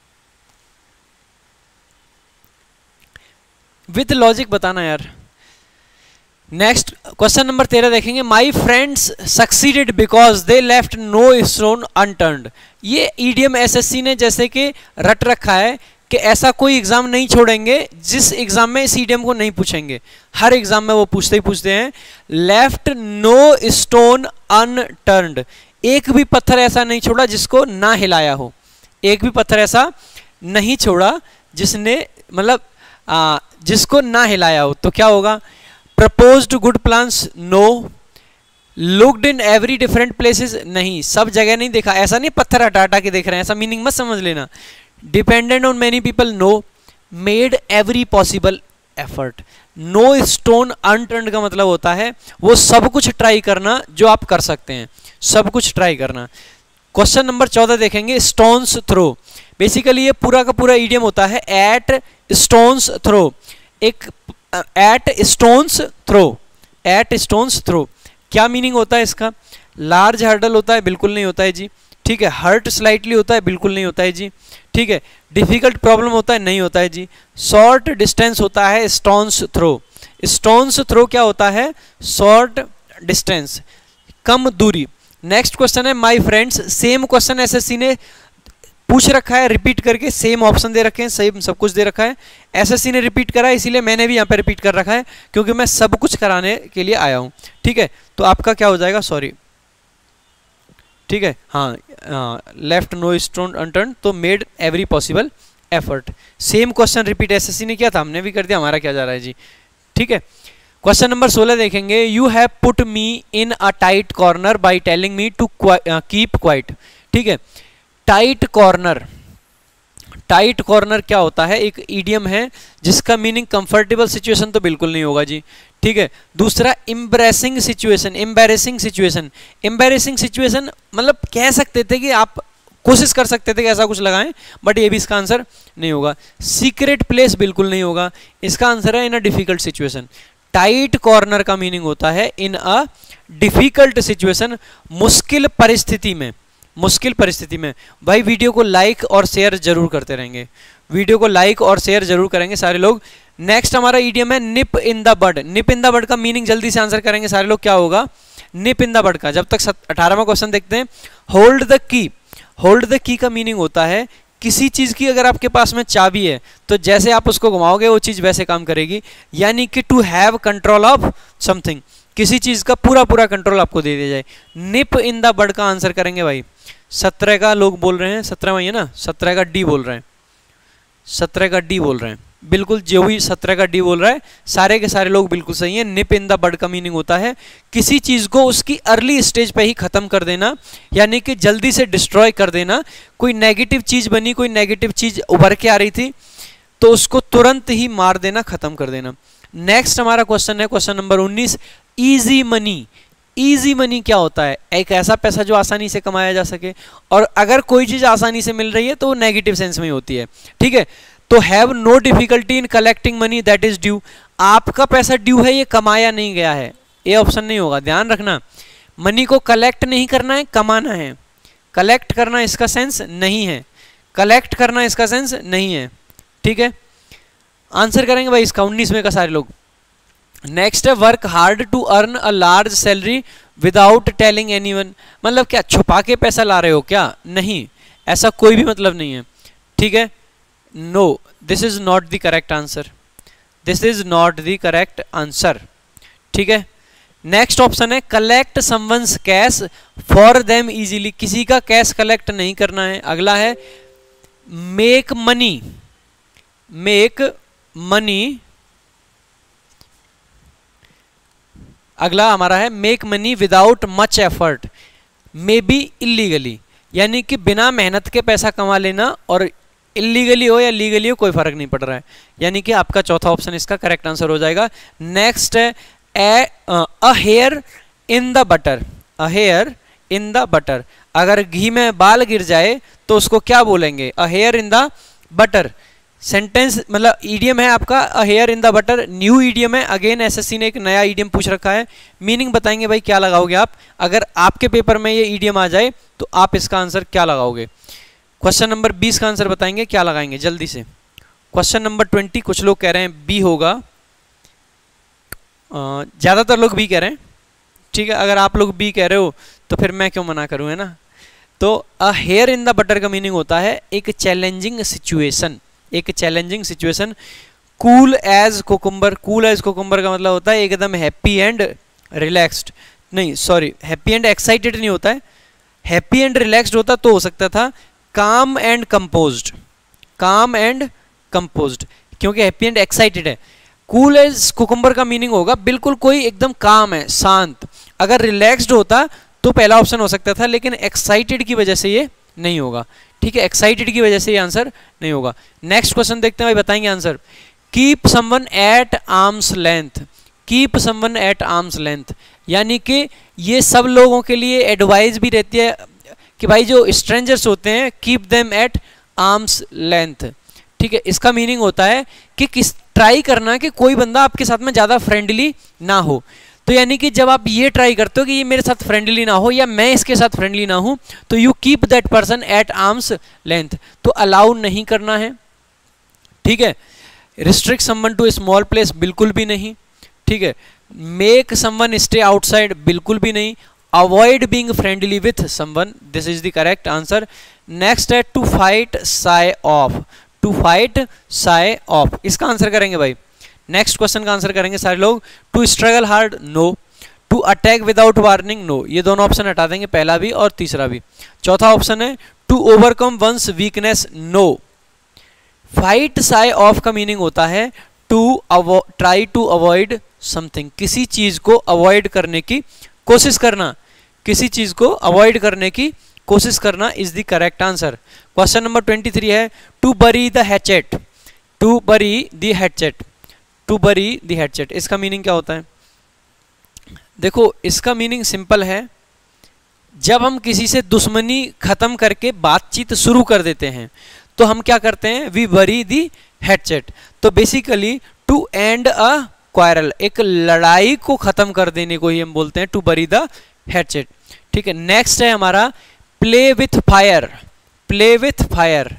विद लॉजिक बताना यार। नेक्स्ट क्वेश्चन नंबर 13 देखेंगे। My friends succeeded because they left no stone unturned. ये ईडीएम एसएससी ने जैसे कि रट रखा है कि ऐसा कोई एग्जाम नहीं छोड़ेंगे जिस एग्जाम में इस ईडीएम को नहीं पूछेंगे। हर एग्जाम में वो पूछते ही पूछते हैं। लेफ्ट नो स्टोन अनटर्न्ड, एक भी पत्थर ऐसा नहीं छोड़ा जिसको ना हिलाया हो। एक भी पत्थर ऐसा नहीं छोड़ा जिसने मतलब जिसको ना हिलाया हो। तो क्या होगा? Proposed good plans, no. Looked in every different places, नहीं, सब जगह नहीं देखा। ऐसा नहीं पत्थर हटा हटा के देख रहे हैं, ऐसा मीनिंग मत समझ लेना। Dependent on many people, no. Made every possible effort. No stone unturned का मतलब होता है वो सब कुछ ट्राई करना जो आप कर सकते हैं, सब कुछ ट्राई करना। क्वेश्चन नंबर 14 देखेंगे। स्टोन्स थ्रो, बेसिकली ये पूरा का पूरा ईडियम होता है एट स्टोन्स थ्रो। एक at stone's throw, at stone's throw क्या मीनिंग होता है इसका? लार्ज हर्डल होता है? बिल्कुल नहीं होता है जी। ठीक है, हर्ट स्लाइटली होता है? बिल्कुल नहीं होता है जी। ठीक है, डिफिकल्ट प्रॉब्लम होता है? नहीं होता है जी। शॉर्ट डिस्टेंस होता है स्टोन्स थ्रो। स्टोन्स थ्रो क्या होता है? शॉर्ट डिस्टेंस, कम दूरी। नेक्स्ट क्वेश्चन है my friends. Same question SSC ने पूछ रखा है, रिपीट करके सेम ऑप्शन दे रखे हैं, सेम सब कुछ दे रखा है। एसएससी ने रिपीट करा है, इसीलिए मैंने भी यहाँ पे रिपीट कर रखा है क्योंकि मैं सब कुछ कराने के लिए आया हूँ। ठीक है, तो आपका क्या हो जाएगा? सॉरी, ठीक है, हाँ, लेफ्ट नो स्टोन अनटर्न्ड, तो made every possible effort. Same question repeat SSC ने किया था, हमने भी कर दिया, हमारा क्या जा रहा है जी। ठीक है, क्वेश्चन नंबर 16 देखेंगे। You have put me in a tight corner by telling me to keep quiet. ठीक है, टाइट कॉर्नर, टाइट कॉर्नर क्या होता है? एक ईडियम है जिसका मीनिंग कंफर्टेबल सिचुएशन तो बिल्कुल नहीं होगा जी। ठीक है, दूसरा embarrassing situation, embarrassing situation. Embarrassing situation मतलब कह सकते थे कि आप कोशिश कर सकते थे कि ऐसा कुछ लगाएं, बट ये भी इसका आंसर नहीं होगा। सीक्रेट प्लेस बिल्कुल नहीं होगा, इसका आंसर है in a difficult situation. Tight corner का मीनिंग होता है इन अ डिफिकल्ट सिचुएशन, मुश्किल परिस्थिति में, मुश्किल परिस्थिति में। भाई वीडियो को लाइक और शेयर जरूर करते रहेंगे, वीडियो को लाइक और शेयर जरूर करेंगे सारे लोग। नेक्स्ट हमारा ईडियम है निप in the bud. Nib in the बड का मीनिंग जल्दी से आंसर करेंगे सारे लोग, क्या होगा निप इन द बड का? जब तक 18वां क्वेश्चन देखते हैं। Hold the key, hold the key का मीनिंग होता है किसी चीज की अगर आपके पास में चाबी है तो जैसे आप उसको घुमाओगे वो चीज वैसे काम करेगी, यानी कि to have control of something, किसी चीज का पूरा पूरा कंट्रोल आपको दे दिया जाए। निप इन द बड का आंसर करेंगे भाई 17 का लोग बोल रहे हैं, 17 में है ना, 17 का डी बोल रहे हैं, 17 का डी बोल रहे हैं। बिल्कुल जो भी 17 का डी बोल रहा है सारे के सारे लोग बिल्कुल सही हैं। निप इन द बड का मीनिंग होता है किसी चीज को उसकी अर्ली स्टेज पे ही खत्म कर देना, यानी कि जल्दी से डिस्ट्रॉय कर देना। कोई नेगेटिव चीज बनी, कोई नेगेटिव चीज उभर के आ रही थी तो उसको तुरंत ही मार देना, खत्म कर देना। नेक्स्ट हमारा क्वेश्चन है question number 19, easy money. Easy money क्या होता है? एक ऐसा पैसा जो आसानी से कमाया जा सके, और अगर कोई चीज आसानी से मिल रही है तो वो नेगेटिव सेंस में ही होती है, ठीक है। तो have no difficulty in collecting money that is due, आपका पैसा ड्यू है, ये कमाया नहीं गया है, ये ऑप्शन नहीं होगा, ध्यान रखना। मनी को कलेक्ट नहीं करना है, कमाना है। कलेक्ट करना इसका सेंस नहीं है, कलेक्ट करना इसका सेंस नहीं है, ठीक है। आंसर करेंगे भाई इसका 19 का सारे लोग। नेक्स्ट है work hard to earn a large salary without telling anyone, मतलब क्या छुपा के पैसा ला रहे हो क्या? नहीं, ऐसा कोई भी मतलब नहीं है, ठीक है। No, this is not the correct answer, this is not the correct answer, ठीक है। नेक्स्ट ऑप्शन है collect someone's cash for them easily, किसी का कैश कलेक्ट नहीं करना है। अगला है मेक मनी, मेक मनी, अगला हमारा है make money without much effort, maybe illegally, यानी कि बिना मेहनत के पैसा कमा लेना, और इलीगली हो या लीगली हो कोई फर्क नहीं पड़ रहा है, यानी कि आपका चौथा ऑप्शन इसका करेक्ट आंसर हो जाएगा। नेक्स्ट है a hair in the butter, a hair in the butter, अगर घी में बाल गिर जाए तो उसको क्या बोलेंगे? A hair in the butter. Sentence मतलब ईडियम है आपका a hair in the butter, new idiom है, अगेन एसएससी ने एक नया ईडियम पूछ रखा है। मीनिंग बताएंगे भाई क्या लगाओगे आप, अगर आपके पेपर में ये ईडियम आ जाए तो आप इसका आंसर क्या लगाओगे। क्वेश्चन नंबर 20 का आंसर बताएंगे, क्या लगाएंगे जल्दी से। क्वेश्चन नंबर 20 कुछ लोग कह रहे हैं बी होगा, ज्यादातर लोग बी कह रहे हैं, ठीक है। अगर आप लोग बी कह रहे हो तो फिर मैं क्यों मना करूं, है ना। तो a hair in the butter का मीनिंग होता है एक चैलेंजिंग सिचुएशन, एक challenging situation. Cool as cucumber, cool as cucumber का मतलब होता है एकदम हैप्पी एंड रिलैक्स्ड, नहीं सॉरी हैप्पी एंड एक्साइटेड नहीं होता है, हैप्पी एंड रिलैक्स्ड होता तो हो सकता था calm and composed, calm and composed, क्योंकि हैप्पी एंड एक्साइटेड है। कूल एज कुकुम्बर का मीनिंग होगा बिल्कुल कोई एकदम काम है, शांत। अगर रिलैक्स्ड होता तो पहला ऑप्शन हो सकता था, लेकिन एक्साइटेड की वजह से ये नहीं होगा, ठीक है। एक्साइटेड की वजह से ये आंसर नहीं होगा। नेक्स्ट क्वेश्चन देखते हैं भाई, बताएंगे answer. Keep someone at arm's length, keep someone at arm's length, यानी कि ये सब लोगों के लिए एडवाइस भी रहती है कि भाई जो स्ट्रेंजर्स होते हैं keep them at arm's length, ठीक है। इसका मीनिंग होता है कि किस ट्राई करना कि कोई बंदा आपके साथ में ज़्यादा फ्रेंडली ना हो। तो यानी कि जब आप ये ट्राई करते हो कि ये मेरे साथ फ्रेंडली ना हो या मैं इसके साथ फ्रेंडली ना हूं, तो you keep that person at arm's length, तो अलाउ नहीं करना है, ठीक है। Restrict someone to a small place, बिल्कुल भी नहीं, ठीक है। मेक समवन स्टे आउटसाइड, बिल्कुल भी नहीं। Avoid being friendly with someone, this is the correct answer. Next है to fight shy off, to fight shy off, इसका आंसर करेंगे भाई। नेक्स्ट क्वेश्चन का आंसर करेंगे सारे लोग। To struggle hard, no. To attack without warning, no. ये दोनों ऑप्शन हटा देंगे, पहला भी और तीसरा भी। चौथा ऑप्शन है to overcome one's weakness, no. Fight shy off का मीनिंग होता है to try to avoid something, किसी चीज को अवॉइड करने की कोशिश करना, किसी चीज को अवॉइड करने की कोशिश करना is the correct answer. Question number 23 है to bury the hatchet, to bury the hatchet, to bury the hatchet, इसका मीनिंग क्या होता है? देखो इसका मीनिंग सिंपल है, जब हम किसी से दुश्मनी खत्म करके बातचीत शुरू कर देते हैं तो हम क्या करते हैं? We bury the hatchet. तो basically to end a quarrel, एक लड़ाई को खत्म कर देने को ही हम बोलते हैं टू बरी द हैचेट, ठीक है। नेक्स्ट है हमारा play with fire, play with fire,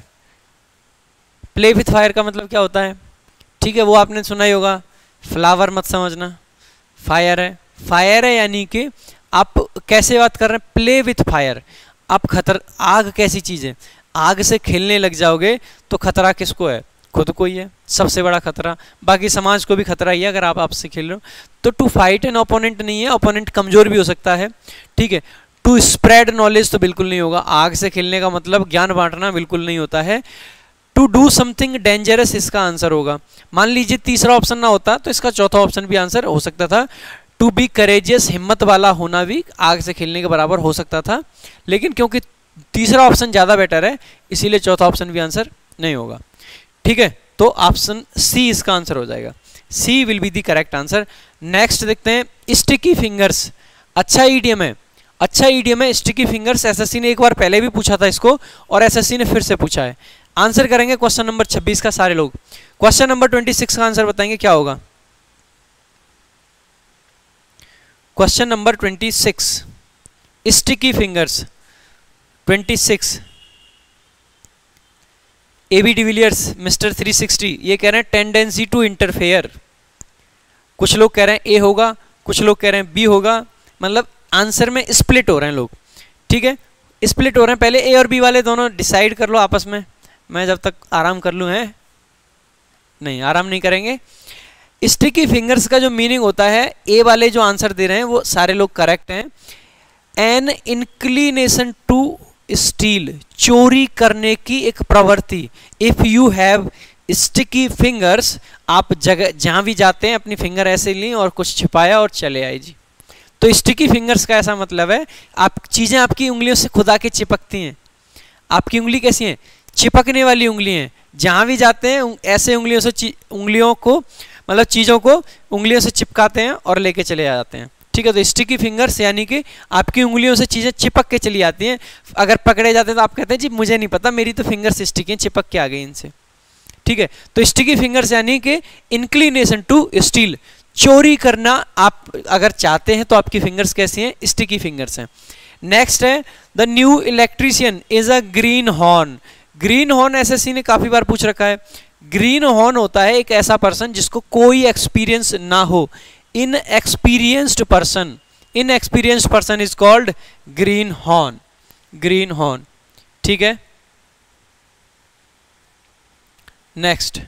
play with fire का मतलब क्या होता है? ठीक है, वो आपने सुना ही होगा, फ्लावर मत समझना, फायर है, फायर है यानी कि आप कैसे बात कर रहे हैं? प्ले विथ फायर, आप आग कैसी चीज है? आग से खेलने लग जाओगे तो खतरा किसको है? खुद को ही है, सबसे बड़ा खतरा, बाकी समाज को भी खतरा ही है अगर आप आपसे खेल रहे हो। तो टू फाइट एन ओपोनेंट नहीं है, ओपोनेंट कमजोर भी हो सकता है, ठीक है। टू स्प्रेड नॉलेज तो बिल्कुल नहीं होगा, आग से खेलने का मतलब ज्ञान बांटना बिल्कुल नहीं होता है। टू डू समथिंग डेंजरस इसका आंसर होगा। मान लीजिए तीसरा ऑप्शन ना होता तो इसका चौथा ऑप्शन भी आंसर हो सकता था। टू बी करेजियस, हिम्मत वाला होना भी आग से खेलने के बराबर हो सकता था, लेकिन क्योंकि तीसरा ऑप्शन ज़्यादा बेटर है इसीलिए चौथा ऑप्शन भी आंसर नहीं होगा। ठीक है, तो ऑप्शन सी इसका आंसर हो जाएगा। C will be the correct answer. Next देखते हैं स्टिकी फिंगर्स। अच्छा ईडियम है, अच्छा ईडियम है स्टिकी फिंगर्स। एसएससी ने एक बार पहले भी पूछा था इसको और एसएससी ने फिर से पूछा है। आंसर करेंगे क्वेश्चन नंबर 26 का सारे लोग। क्वेश्चन नंबर 26 का आंसर बताएंगे क्या होगा। Question number 26 sticky fingers. 26 AB de Villiers, mister 360 ये कह रहे हैं टेंडेंसी टू इंटरफेयर। कुछ लोग कह रहे हैं ए होगा, कुछ लोग कह रहे हैं बी होगा, मतलब आंसर में स्प्लिट हो रहे हैं लोग। ठीक है, स्प्लिट हो रहे हैं। पहले ए और बी वाले दोनों डिसाइड कर लो आपस में, मैं जब तक आराम कर लूँ। है नहीं, आराम नहीं करेंगे। स्टिकी फिंगर्स का जो मीनिंग होता है, ए वाले जो आंसर दे रहे हैं वो सारे लोग करेक्ट हैं। एन इंक्लिनेशन टू स्टील, चोरी करने की एक प्रवृत्ति। If you have sticky fingers, आप जगह जहां भी जाते हैं अपनी फिंगर ऐसे ली और कुछ छिपाया और चले आए जी। तो स्टिकी फिंगर्स का ऐसा मतलब है आप चीजें आपकी उंगलियों से खुदा के चिपकती हैं। आपकी उंगली कैसी है, चिपकने वाली उंगली है। जहां भी जाते हैं ऐसे उंगलियों से उंगलियों को मतलब चीजों को उंगलियों से चिपकाते हैं और लेके चले जाते हैं। ठीक है, तो स्टिकी फिंगर्स यानी कि आपकी उंगलियों से चीजें चिपक के चली आती हैं। अगर पकड़े जाते हैं तो आप कहते हैं जी मुझे नहीं पता, मेरी तो फिंगर्स स्टिकी हैं, चिपक के आ गई इनसे। ठीक है, तो स्टिकी फिंगर्स यानी कि इंक्लिनेशन टू स्टील, चोरी करना आप अगर चाहते हैं तो आपकी फिंगर्स कैसी हैं, स्टिकी फिंगर्स हैं। नेक्स्ट है the new electrician is a greenhorn. Greenhorn SSC ने काफी बार पूछ रखा है। ग्रीन हॉर्न होता है एक ऐसा पर्सन जिसको कोई एक्सपीरियंस ना हो। Inexperienced person, inexperienced person is called greenhorn, greenhorn. ठीक है, नेक्स्ट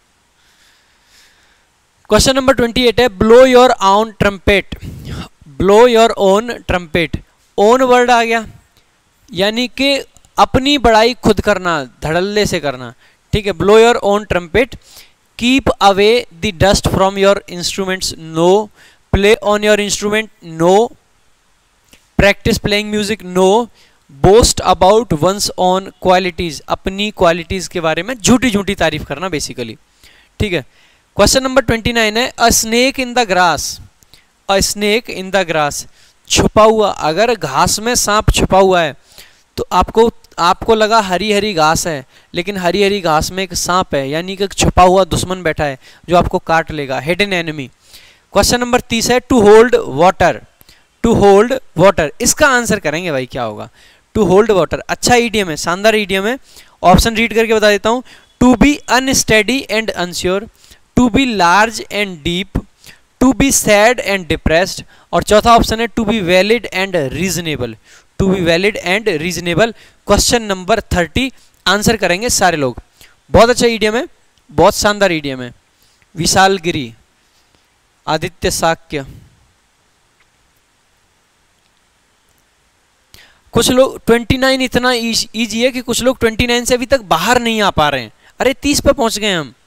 क्वेश्चन नंबर 28 है blow your own trumpet. Blow your own trumpet, own word आ गया यानी कि अपनी बड़ाई खुद करना, धड़ल्ले से करना। ठीक है, blow your own trumpet. Keep away the dust from your instruments, no. Play on your instrument, no. Practice playing music, no. Boast about one's own qualities, अपनी क्वालिटीज के बारे में झूठी झूठी तारीफ करना बेसिकली। ठीक है, क्वेश्चन नंबर 29 है a snake in the grass. A snake in the grass, छुपा हुआ। अगर घास में सांप छुपा हुआ है तो आपको लगा हरी हरी घास है, लेकिन हरी हरी घास में एक सांप है, यानी कि छुपा हुआ दुश्मन बैठा है जो आपको काट लेगा, हिडन एनिमी। क्वेश्चन नंबर 30 है to hold water. To hold water, इसका आंसर करेंगे भाई क्या होगा। टू होल्ड वाटर अच्छा ईडियम है, शानदार ईडियम है। ऑप्शन रीड करके बता देता हूं। To be unsteady and unsure, to be large and deep, to be sad and depressed, और चौथा ऑप्शन है to be valid and reasonable. To be valid and reasonable. Question number 30 answer करेंगे सारे लोग। बहुत अच्छा ईडियम है, बहुत शानदार ईडियम है। विशाल गिरी, आदित्य साक्य। कुछ लोग 29 इतना इजी है कि कुछ लोग 29 से अभी तक बाहर नहीं आ पा रहे हैं। अरे 30 पे पहुंच गए हम।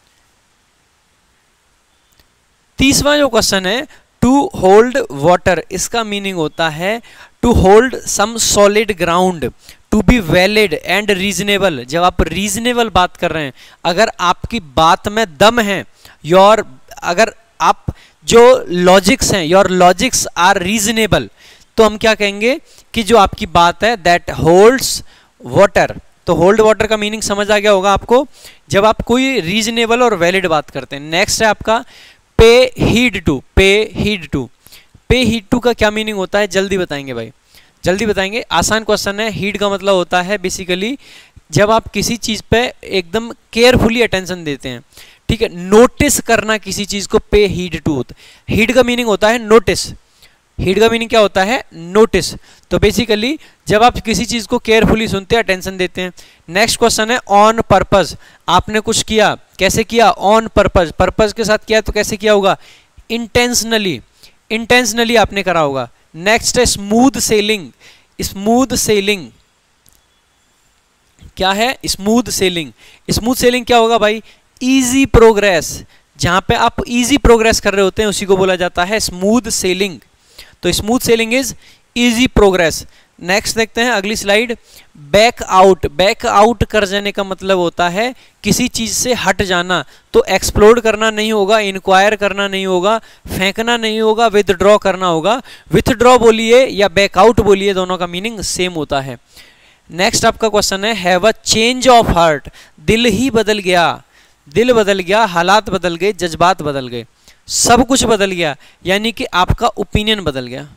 30वां जो क्वेश्चन है टू होल्ड वाटर, इसका मीनिंग होता है to hold some solid ground, to be valid and reasonable. जब आप रीजनेबल बात कर रहे हैं, अगर आपकी बात में दम है, अगर आप जो लॉजिक्स हैं, योर लॉजिक्स आर रीजनेबल, तो हम क्या कहेंगे कि जो आपकी बात है दैट होल्ड्स वाटर। तो होल्ड वाटर का मीनिंग समझ आ गया होगा आपको, जब आप कोई रीजनेबल और वैलिड बात करते हैं। नेक्स्ट है आपका pay heed to. Pay heed to, pay heed to का क्या मीनिंग होता है, जल्दी बताएंगे भाई, जल्दी बताएंगे। आसान क्वेश्चन है। हीड का मतलब होता है बेसिकली जब आप किसी चीज पे एकदम केयरफुली अटेंशन देते हैं। ठीक है, नोटिस करना किसी चीज को पे हीड टू होता है। हीड का मीनिंग होता है नोटिस। हीड का मीनिंग क्या होता है, नोटिस। तो बेसिकली जब आप किसी चीज को केयरफुली सुनते हैं, अटेंशन देते हैं। नेक्स्ट क्वेश्चन है ऑन पर्पस। आपने कुछ किया, कैसे किया, ऑन पर्पस। पर्पस के साथ किया तो कैसे किया होगा, इंटेंशनली, इंटेंशनली आपने करा होगा। नेक्स्ट है स्मूथ सेलिंग। स्मूथ सेलिंग क्या है? Smooth selling. स्मूथ सेलिंग क्या होगा भाई? Easy progress. जहां पे आप इजी प्रोग्रेस कर रहे होते हैं उसी को बोला जाता है स्मूथ सेलिंग। तो smooth sailing is easy progress. Next देखते हैं अगली slide. Back out. Back out कर जाने का मतलब होता है किसी चीज से हट जाना। तो एक्सप्लोर करना नहीं होगा, इंक्वायर करना नहीं होगा, फेंकना नहीं होगा, विथड्रॉ करना होगा। विथड्रॉ बोलिए या बैकआउट बोलिए, दोनों का मीनिंग सेम होता है। नेक्स्ट आपका क्वेश्चन है have a change of heart. दिल ही बदल गया। दिल बदल गया, हालात बदल गए, जज्बात बदल गए, सब कुछ बदल गया, यानी कि आपका ओपिनियन बदल गया।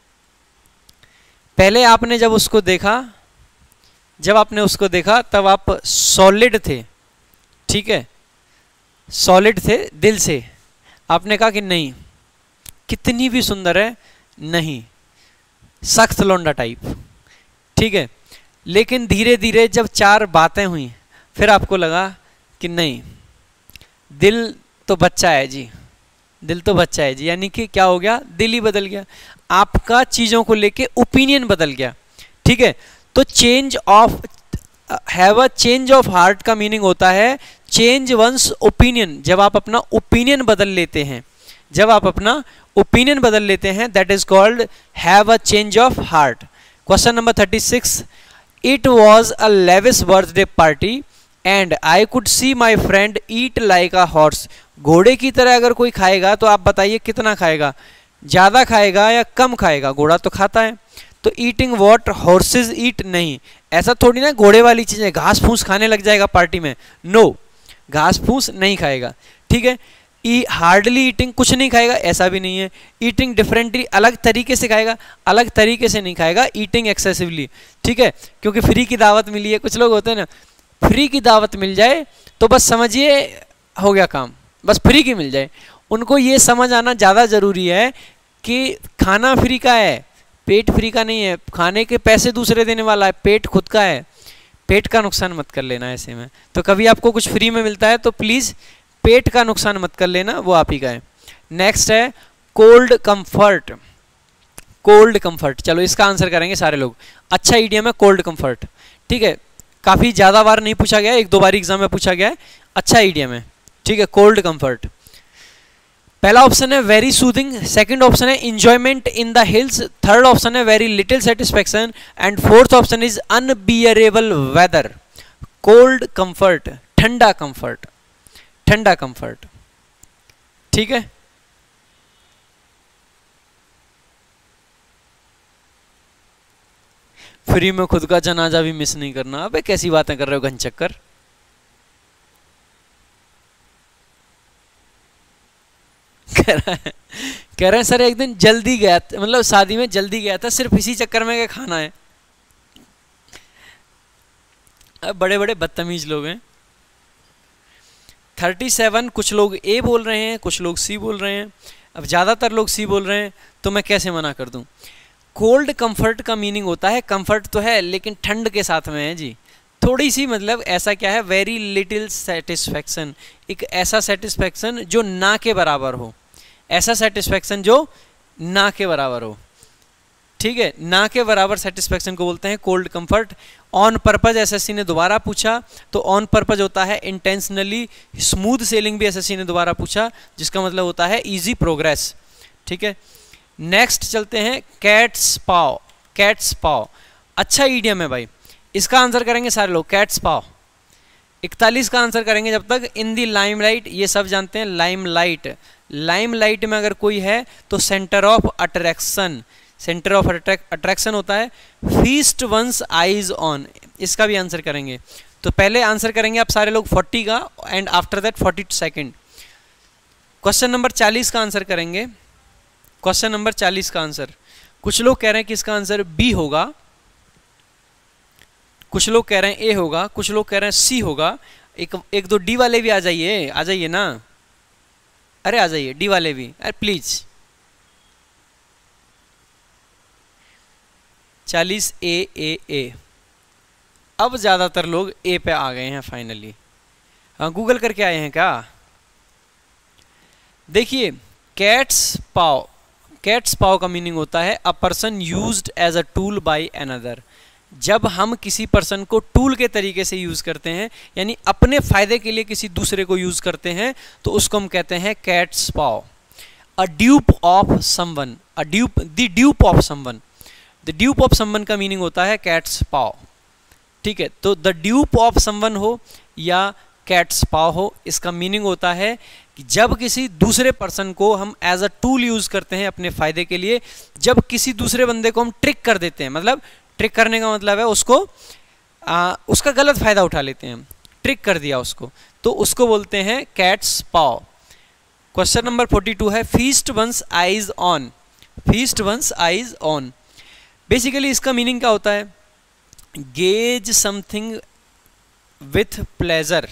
पहले आपने जब उसको देखा तब आप सॉलिड थे, ठीक है, सॉलिड थे दिल से। आपने कहा कि नहीं, कितनी भी सुंदर है, नहीं, सख्त लौंडा टाइप, ठीक है। लेकिन धीरे धीरे जब 4 बातें हुई फिर आपको लगा कि नहीं, दिल तो बच्चा है जी, दिल तो बच्चा है जी, यानी कि क्या हो गया? दिल ही बदल गया, आपका चीजों को लेके ओपिनियन बदल गया, ठीक है। तो change of have a change of heart का मीनिंग होता है चेंज वंस ओपिनियन। जब आप अपना ओपिनियन बदल लेते हैं, जब आप अपना ओपिनियन बदल लेते हैं, that is called have a change of heart. Question number 36। It was a lavish birthday party and I could see my friend eat like a horse. घोड़े की तरह अगर कोई खाएगा तो आप बताइए कितना खाएगा? ज्यादा खाएगा या कम खाएगा? घोड़ा तो खाता है। तो ईटिंग वॉट हॉर्सेज ईट, नहीं, ऐसा थोड़ी ना घोड़े वाली चीजें, घास फूस खाने लग जाएगा पार्टी में, नो, घास फूस नहीं खाएगा, ठीक है। हार्डली ईटिंग, कुछ नहीं खाएगा, ऐसा भी नहीं है। ईटिंग डिफरेंटली, अलग तरीके से खाएगा, अलग तरीके से नहीं खाएगा। ईटिंग एक्सेसिवली, ठीक है, क्योंकि फ्री की दावत मिली है। कुछ लोग होते हैं ना, फ्री की दावत मिल जाए तो बस समझिए हो गया काम, बस फ्री की मिल जाए। उनको ये समझ आना ज़्यादा ज़रूरी है कि खाना फ्री का है, पेट फ्री का नहीं है। खाने के पैसे दूसरे देने वाला है, पेट खुद का है। पेट का नुकसान मत कर लेना ऐसे में। तो कभी आपको कुछ फ्री में मिलता है तो प्लीज़ पेट का नुकसान मत कर लेना, वो आप ही का है। नेक्स्ट है कोल्ड कंफर्ट। कोल्ड कंफर्ट, चलो इसका आंसर करेंगे सारे लोग। अच्छा इडियम है कोल्ड कंफर्ट, ठीक है, काफ़ी ज़्यादा बार नहीं पूछा गया, 1-2 बार एग्जाम में पूछा गया है, अच्छा इडियम है, ठीक है, कोल्ड कंफर्ट। पहला ऑप्शन है वेरी सूदिंग, सेकंड ऑप्शन है enjoyment in the hills, third option है very little satisfaction and fourth option is unbearable weather. Cold comfort, ठंडा कंफर्ट, ठंडा कंफर्ट, ठीक है। फ्री में खुद का जनाजा भी मिस नहीं करना। अबे कैसी बातें कर रहे हो घनचक्कर। कह रहे हैं सर एक दिन जल्दी गया, मतलब शादी में जल्दी गया था, सिर्फ इसी चक्कर में कि खाना है। अब बड़े बड़े बदतमीज लोग हैं। 37, कुछ लोग ए बोल रहे हैं, कुछ लोग सी बोल रहे हैं। अब ज़्यादातर लोग सी बोल रहे हैं तो मैं कैसे मना कर दूं। कोल्ड कंफर्ट का मीनिंग होता है कंफर्ट तो है लेकिन ठंड के साथ में है जी, थोड़ी सी, मतलब ऐसा क्या है, वेरी लिटिल सेटिस्फैक्शन, एक ऐसा सेटिस्फैक्शन जो ना के बराबर हो, ऐसा सेटिस्फैक्शन जो ना के बराबर हो, ठीक है, ना के बराबर सेटिस्फैक्शन को बोलते हैं cold comfort. On purpose SSC ने दोबारा पूछा, तो ऑन पर्पज होता है इंटेंशनली। स्मूथ सेलिंग भी एसएससी ने दोबारा पूछा, जिसका मतलब होता है इजी प्रोग्रेस, ठीक है। नेक्स्ट चलते हैं कैट्स पाव। कैट्स पाव अच्छा ईडियम है भाई, इसका आंसर करेंगे सारे लोग, कैट्स पाव। 41 का आंसर करेंगे जब तक। इन दी लाइमलाइट, ये सब जानते हैं लाइमलाइट। लाइमलाइट में अगर कोई है तो centre of attraction, centre of attraction होता है। फीस्ट वंस आइज ऑन, इसका भी आंसर करेंगे। तो पहले आंसर करेंगे आप सारे लोग 40 का end after that 40 second. Question number 40 का आंसर करेंगे। क्वेश्चन नंबर 40 का आंसर, कुछ लोग कह रहे हैं कि इसका आंसर बी होगा, कुछ लोग कह रहे हैं ए होगा, कुछ लोग कह रहे हैं सी होगा। एक दो डी वाले भी आ जाइए, आ जाइए ना, अरे आ जाइए डी वाले भी, अरे प्लीज। 40 ए। अब ज्यादातर लोग ए पे आ गए हैं फाइनली। हाँ, गूगल करके आए हैं क्या? देखिए कैट्स पाव, कैट्स पाव का मीनिंग होता है a person used as a tool by another. जब हम किसी पर्सन को टूल के तरीके से यूज करते हैं, यानी अपने फायदे के लिए किसी दूसरे को यूज करते हैं, तो उसको हम कहते हैं cat's paw. A dupe of someone, the dupe of someone, the dupe of someone का मीनिंग होता है कैट्स पाव। ठीक है, तो द ड्यूप ऑफ समवन हो या कैट्स पाव हो, इसका मीनिंग होता है कि जब किसी दूसरे पर्सन को हम एज अ टूल यूज करते हैं अपने फायदे के लिए, जब किसी दूसरे बंदे को हम ट्रिक कर देते हैं, मतलब ट्रिक करने का मतलब है उसको उसका गलत फायदा उठा लेते हैं, ट्रिक कर दिया उसको, तो उसको बोलते हैं कैट्स पाव। क्वेश्चन नंबर 42 है feast one's eyes on. Feast one's eyes on, basically इसका मीनिंग क्या होता है? Gaze something with pleasure.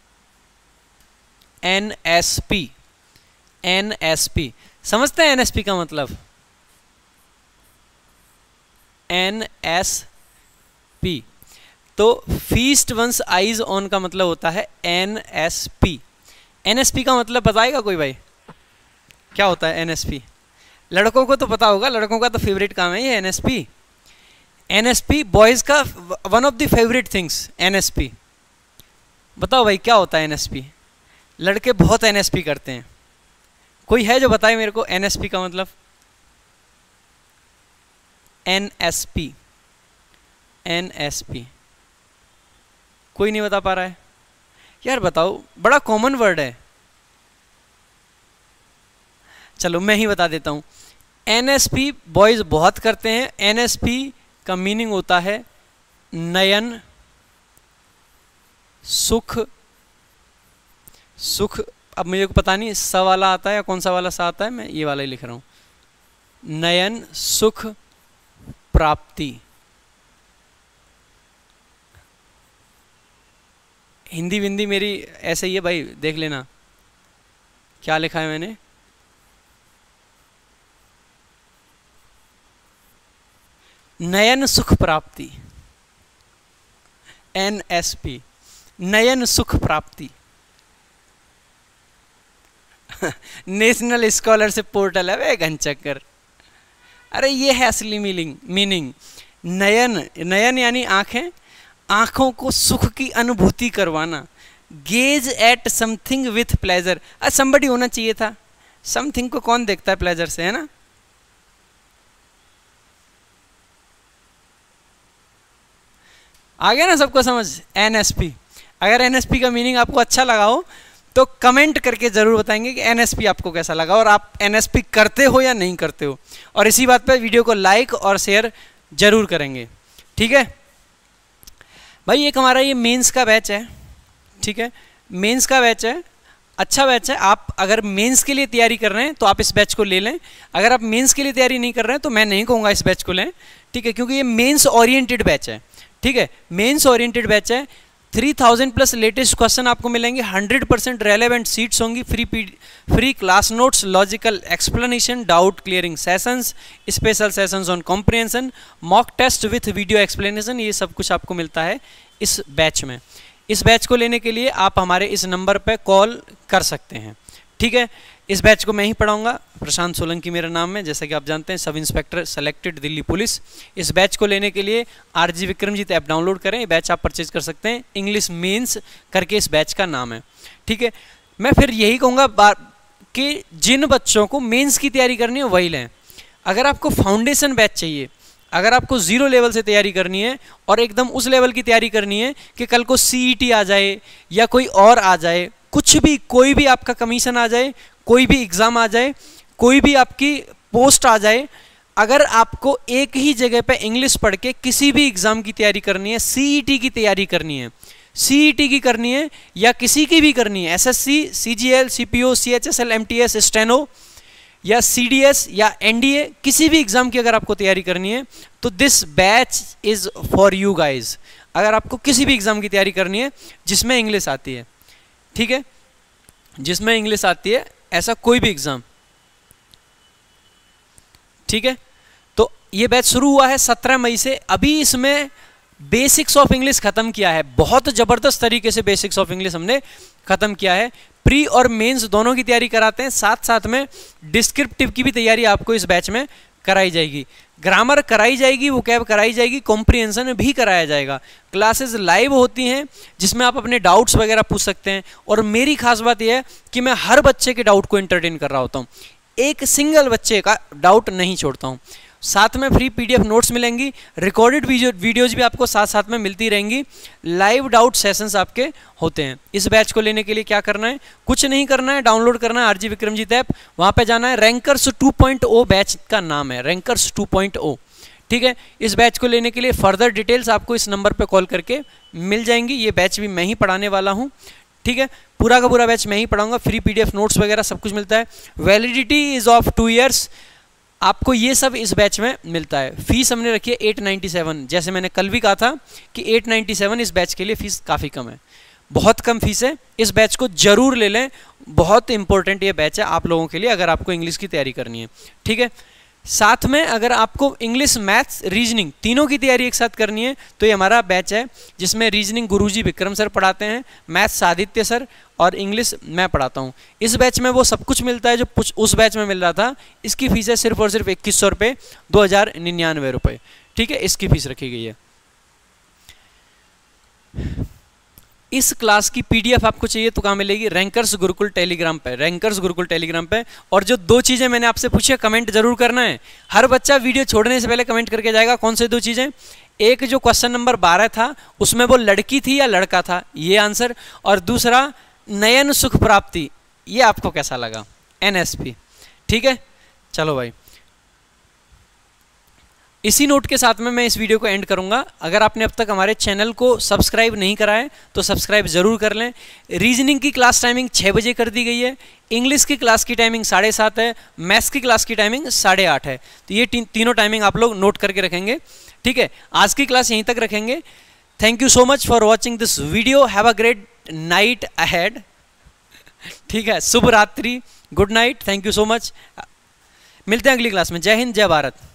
NSP, NSP समझते हैं NSP का मतलब? NSP, तो फीस्ट वंस आइज ऑन का मतलब होता है NSP। NSP का मतलब बताएगा कोई भाई, क्या होता है NSP? लड़कों को तो पता होगा, लड़कों का तो फेवरेट काम है ये NSP। NSP बॉयज का one of the favourite things NSP। बताओ भाई क्या होता है NSP? लड़के बहुत NSP करते हैं, कोई है जो बताए मेरे को NSP का मतलब? NSP, NSP कोई नहीं बता पा रहा है यार, बताओ, बड़ा कॉमन वर्ड है। चलो मैं ही बता देता हूं। NSP बॉयज बहुत करते हैं। NSP का मीनिंग होता है नयन सुख। सुख, अब मुझे को पता नहीं स वाला आता है या कौन सा वाला सा आता है, मैं ये वाला ही लिख रहा हूं। नयन सुख प्राप्ति। हिंदी विंदी मेरी ऐसे ही है भाई, देख लेना क्या लिखा है मैंने। नयन सुख प्राप्ति, NSP, नयन सुख प्राप्ति। नेशनल स्कॉलरशिप पोर्टल है वे घनचक्कर। अरे ये है असली मीनिंग। नयन, नयन यानी आंखें, आंखों को सुख की अनुभूति करवाना। Gaze at something with pleasure, somebody होना चाहिए था। समथिंग को कौन देखता है प्लेजर से, है ना? आ गया ना सबको समझ? NSP। अगर NSP का मीनिंग आपको अच्छा लगा हो तो कमेंट करके जरूर बताएंगे कि NSP आपको कैसा लगा और आप NSP करते हो या नहीं करते हो। और इसी बात पे वीडियो को लाइक और शेयर जरूर करेंगे, ठीक है भाई। एक हमारा ये मेंस का बैच है, ठीक है, मेंस का बैच है, अच्छा बैच है। आप अगर मेंस के लिए तैयारी कर रहे हैं तो आप इस बैच को ले लें। अगर आप मेंस के लिए तैयारी नहीं कर रहे हैं तो मैं नहीं कहूँगा इस बैच को लें, ठीक है, क्योंकि ये मेंस ओरिएंटेड बैच है, ठीक है, मेंस ओरिएंटेड बैच है। 3000 प्लस लेटेस्ट क्वेश्चन आपको मिलेंगे, 100% रेलेवेंट सीट्स होंगी, free class notes, logical explanation, doubt clearing sessions, special sessions on comprehension, mock test with video explanation, ये सब कुछ आपको मिलता है इस बैच में। इस बैच को लेने के लिए आप हमारे इस नंबर पर कॉल कर सकते हैं, ठीक है। इस बैच को मैं ही पढ़ाऊंगा, प्रशांत सोलंकी मेरा नाम है, जैसा कि आप जानते हैं, sub inspector selected Delhi police. इस बैच को लेने के लिए RG विक्रमजीत ऐप डाउनलोड करें, ये बैच आप परचेज कर सकते हैं। इंग्लिश मेंस करके इस बैच का नाम है, ठीक है। मैं फिर यही कहूँगा कि जिन बच्चों को मेंस की तैयारी करनी है वही लें। अगर आपको फाउंडेशन बैच चाहिए, अगर आपको 0 लेवल से तैयारी करनी है और एकदम उस लेवल की तैयारी करनी है कि कल को CET आ जाए या कोई और आ जाए, कुछ भी, कोई भी आपका कमीशन आ जाए, कोई भी एग्ज़ाम आ जाए, कोई भी आपकी पोस्ट आ जाए, अगर आपको एक ही जगह पे इंग्लिश पढ़ के किसी भी एग्ज़ाम की तैयारी करनी है, CET की तैयारी करनी है, CET की करनी है या किसी की भी करनी है, SSC, CGL, CPO, CHSL, MTS, steno या CDS या NDA, किसी भी एग्ज़ाम की अगर आपको तैयारी करनी है तो this batch is for you guys. अगर आपको किसी भी एग्ज़ाम की तैयारी करनी है जिसमें इंग्लिश आती है, ठीक है, जिसमें इंग्लिश आती है, ऐसा कोई भी एग्ज़ाम, ठीक है। तो ये बैच शुरू हुआ है 17 मई से। अभी इसमें बेसिक्स ऑफ इंग्लिश खत्म किया है, बहुत ज़बरदस्त तरीके से बेसिक्स ऑफ इंग्लिश हमने खत्म किया है। प्री और मेंस दोनों की तैयारी कराते हैं, साथ साथ में डिस्क्रिप्टिव की भी तैयारी आपको इस बैच में कराई जाएगी। ग्रामर कराई जाएगी, वोकैब कराई जाएगी, कॉम्प्रिहेंशन भी कराया जाएगा। क्लासेस लाइव होती हैं जिसमें आप अपने डाउट्स वगैरह पूछ सकते हैं। और मेरी खास बात यह है कि मैं हर बच्चे के डाउट को एंटरटेन कर रहा होता हूँ, एक सिंगल बच्चे का डाउट नहीं छोड़ता हूँ। साथ में फ्री पीडीएफ नोट्स मिलेंगी, रिकॉर्डेड वीडियोज भी आपको साथ साथ में मिलती रहेंगी, लाइव डाउट सेशंस आपके होते हैं। इस बैच को लेने के लिए क्या करना है, कुछ नहीं करना है, डाउनलोड करना है आरजी विक्रमजीत ऐप, वहाँ पे जाना है। रैंकर्स 2.0 बैच का नाम है, रैंकर्स 2.0, ठीक है। इस बैच को लेने के लिए फर्दर डिटेल्स आपको इस नंबर पर कॉल करके मिल जाएंगी। ये बैच भी मैं ही पढ़ाने वाला हूँ, ठीक है, पूरा का पूरा बैच मैं ही पढ़ाऊंगा। फ्री पीडीएफ नोट्स वगैरह सब कुछ मिलता है। वैलिडिटी इज ऑफ 2 ईयर्स, आपको ये सब इस बैच में मिलता है। फीस हमने रखी है 897, जैसे मैंने कल भी कहा था कि 897 इस बैच के लिए फीस काफ़ी कम है, बहुत कम फीस है। इस बैच को जरूर ले लें, बहुत इंपॉर्टेंट ये बैच है आप लोगों के लिए अगर आपको इंग्लिश की तैयारी करनी है, ठीक है। साथ में अगर आपको इंग्लिश, मैथ्स, रीजनिंग तीनों की तैयारी एक साथ करनी है तो ये हमारा बैच है, जिसमें रीजनिंग गुरुजी विक्रम सर पढ़ाते हैं, मैथ्स आदित्य सर, और इंग्लिश मैं पढ़ाता हूँ। इस बैच में वो सब कुछ मिलता है जो उस बैच में मिल रहा था। इसकी फीस है सिर्फ और सिर्फ 2100 रुपये, 2099 रुपये, ठीक है, इसकी फीस रखी गई है। इस क्लास की पीडीएफ आपको चाहिए तो कहाँ मिलेगी, रैंकर्स गुरुकुल टेलीग्राम पे, रैंकर्स गुरुकुल टेलीग्राम पे। और जो 2 चीज़ें मैंने आपसे पूछी है कमेंट जरूर करना है, हर बच्चा वीडियो छोड़ने से पहले कमेंट करके जाएगा। कौन से 2 चीज़ें, एक जो क्वेश्चन नंबर 12 था उसमें वो लड़की थी या लड़का था, ये आंसर, और दूसरा नयन सुख प्राप्ति, ये आपको कैसा लगा, NSP, ठीक है। चलो भाई, इसी नोट के साथ में मैं इस वीडियो को एंड करूंगा। अगर आपने अब तक हमारे चैनल को सब्सक्राइब नहीं करा है तो सब्सक्राइब जरूर कर लें। रीजनिंग की क्लास टाइमिंग 6 बजे कर दी गई है, इंग्लिश की क्लास की टाइमिंग 7:30 है, मैथ्स की क्लास की टाइमिंग 8:30 है। तो ये तीनों टाइमिंग आप लोग नोट करके रखेंगे, ठीक है। आज की क्लास यहीं तक रखेंगे। Thank you so much for watching this video, have a great night ahead, ठीक है, शुभ रात्रि, good night, thank you so much. मिलते हैं अगली क्लास में। जय हिंद, जय भारत।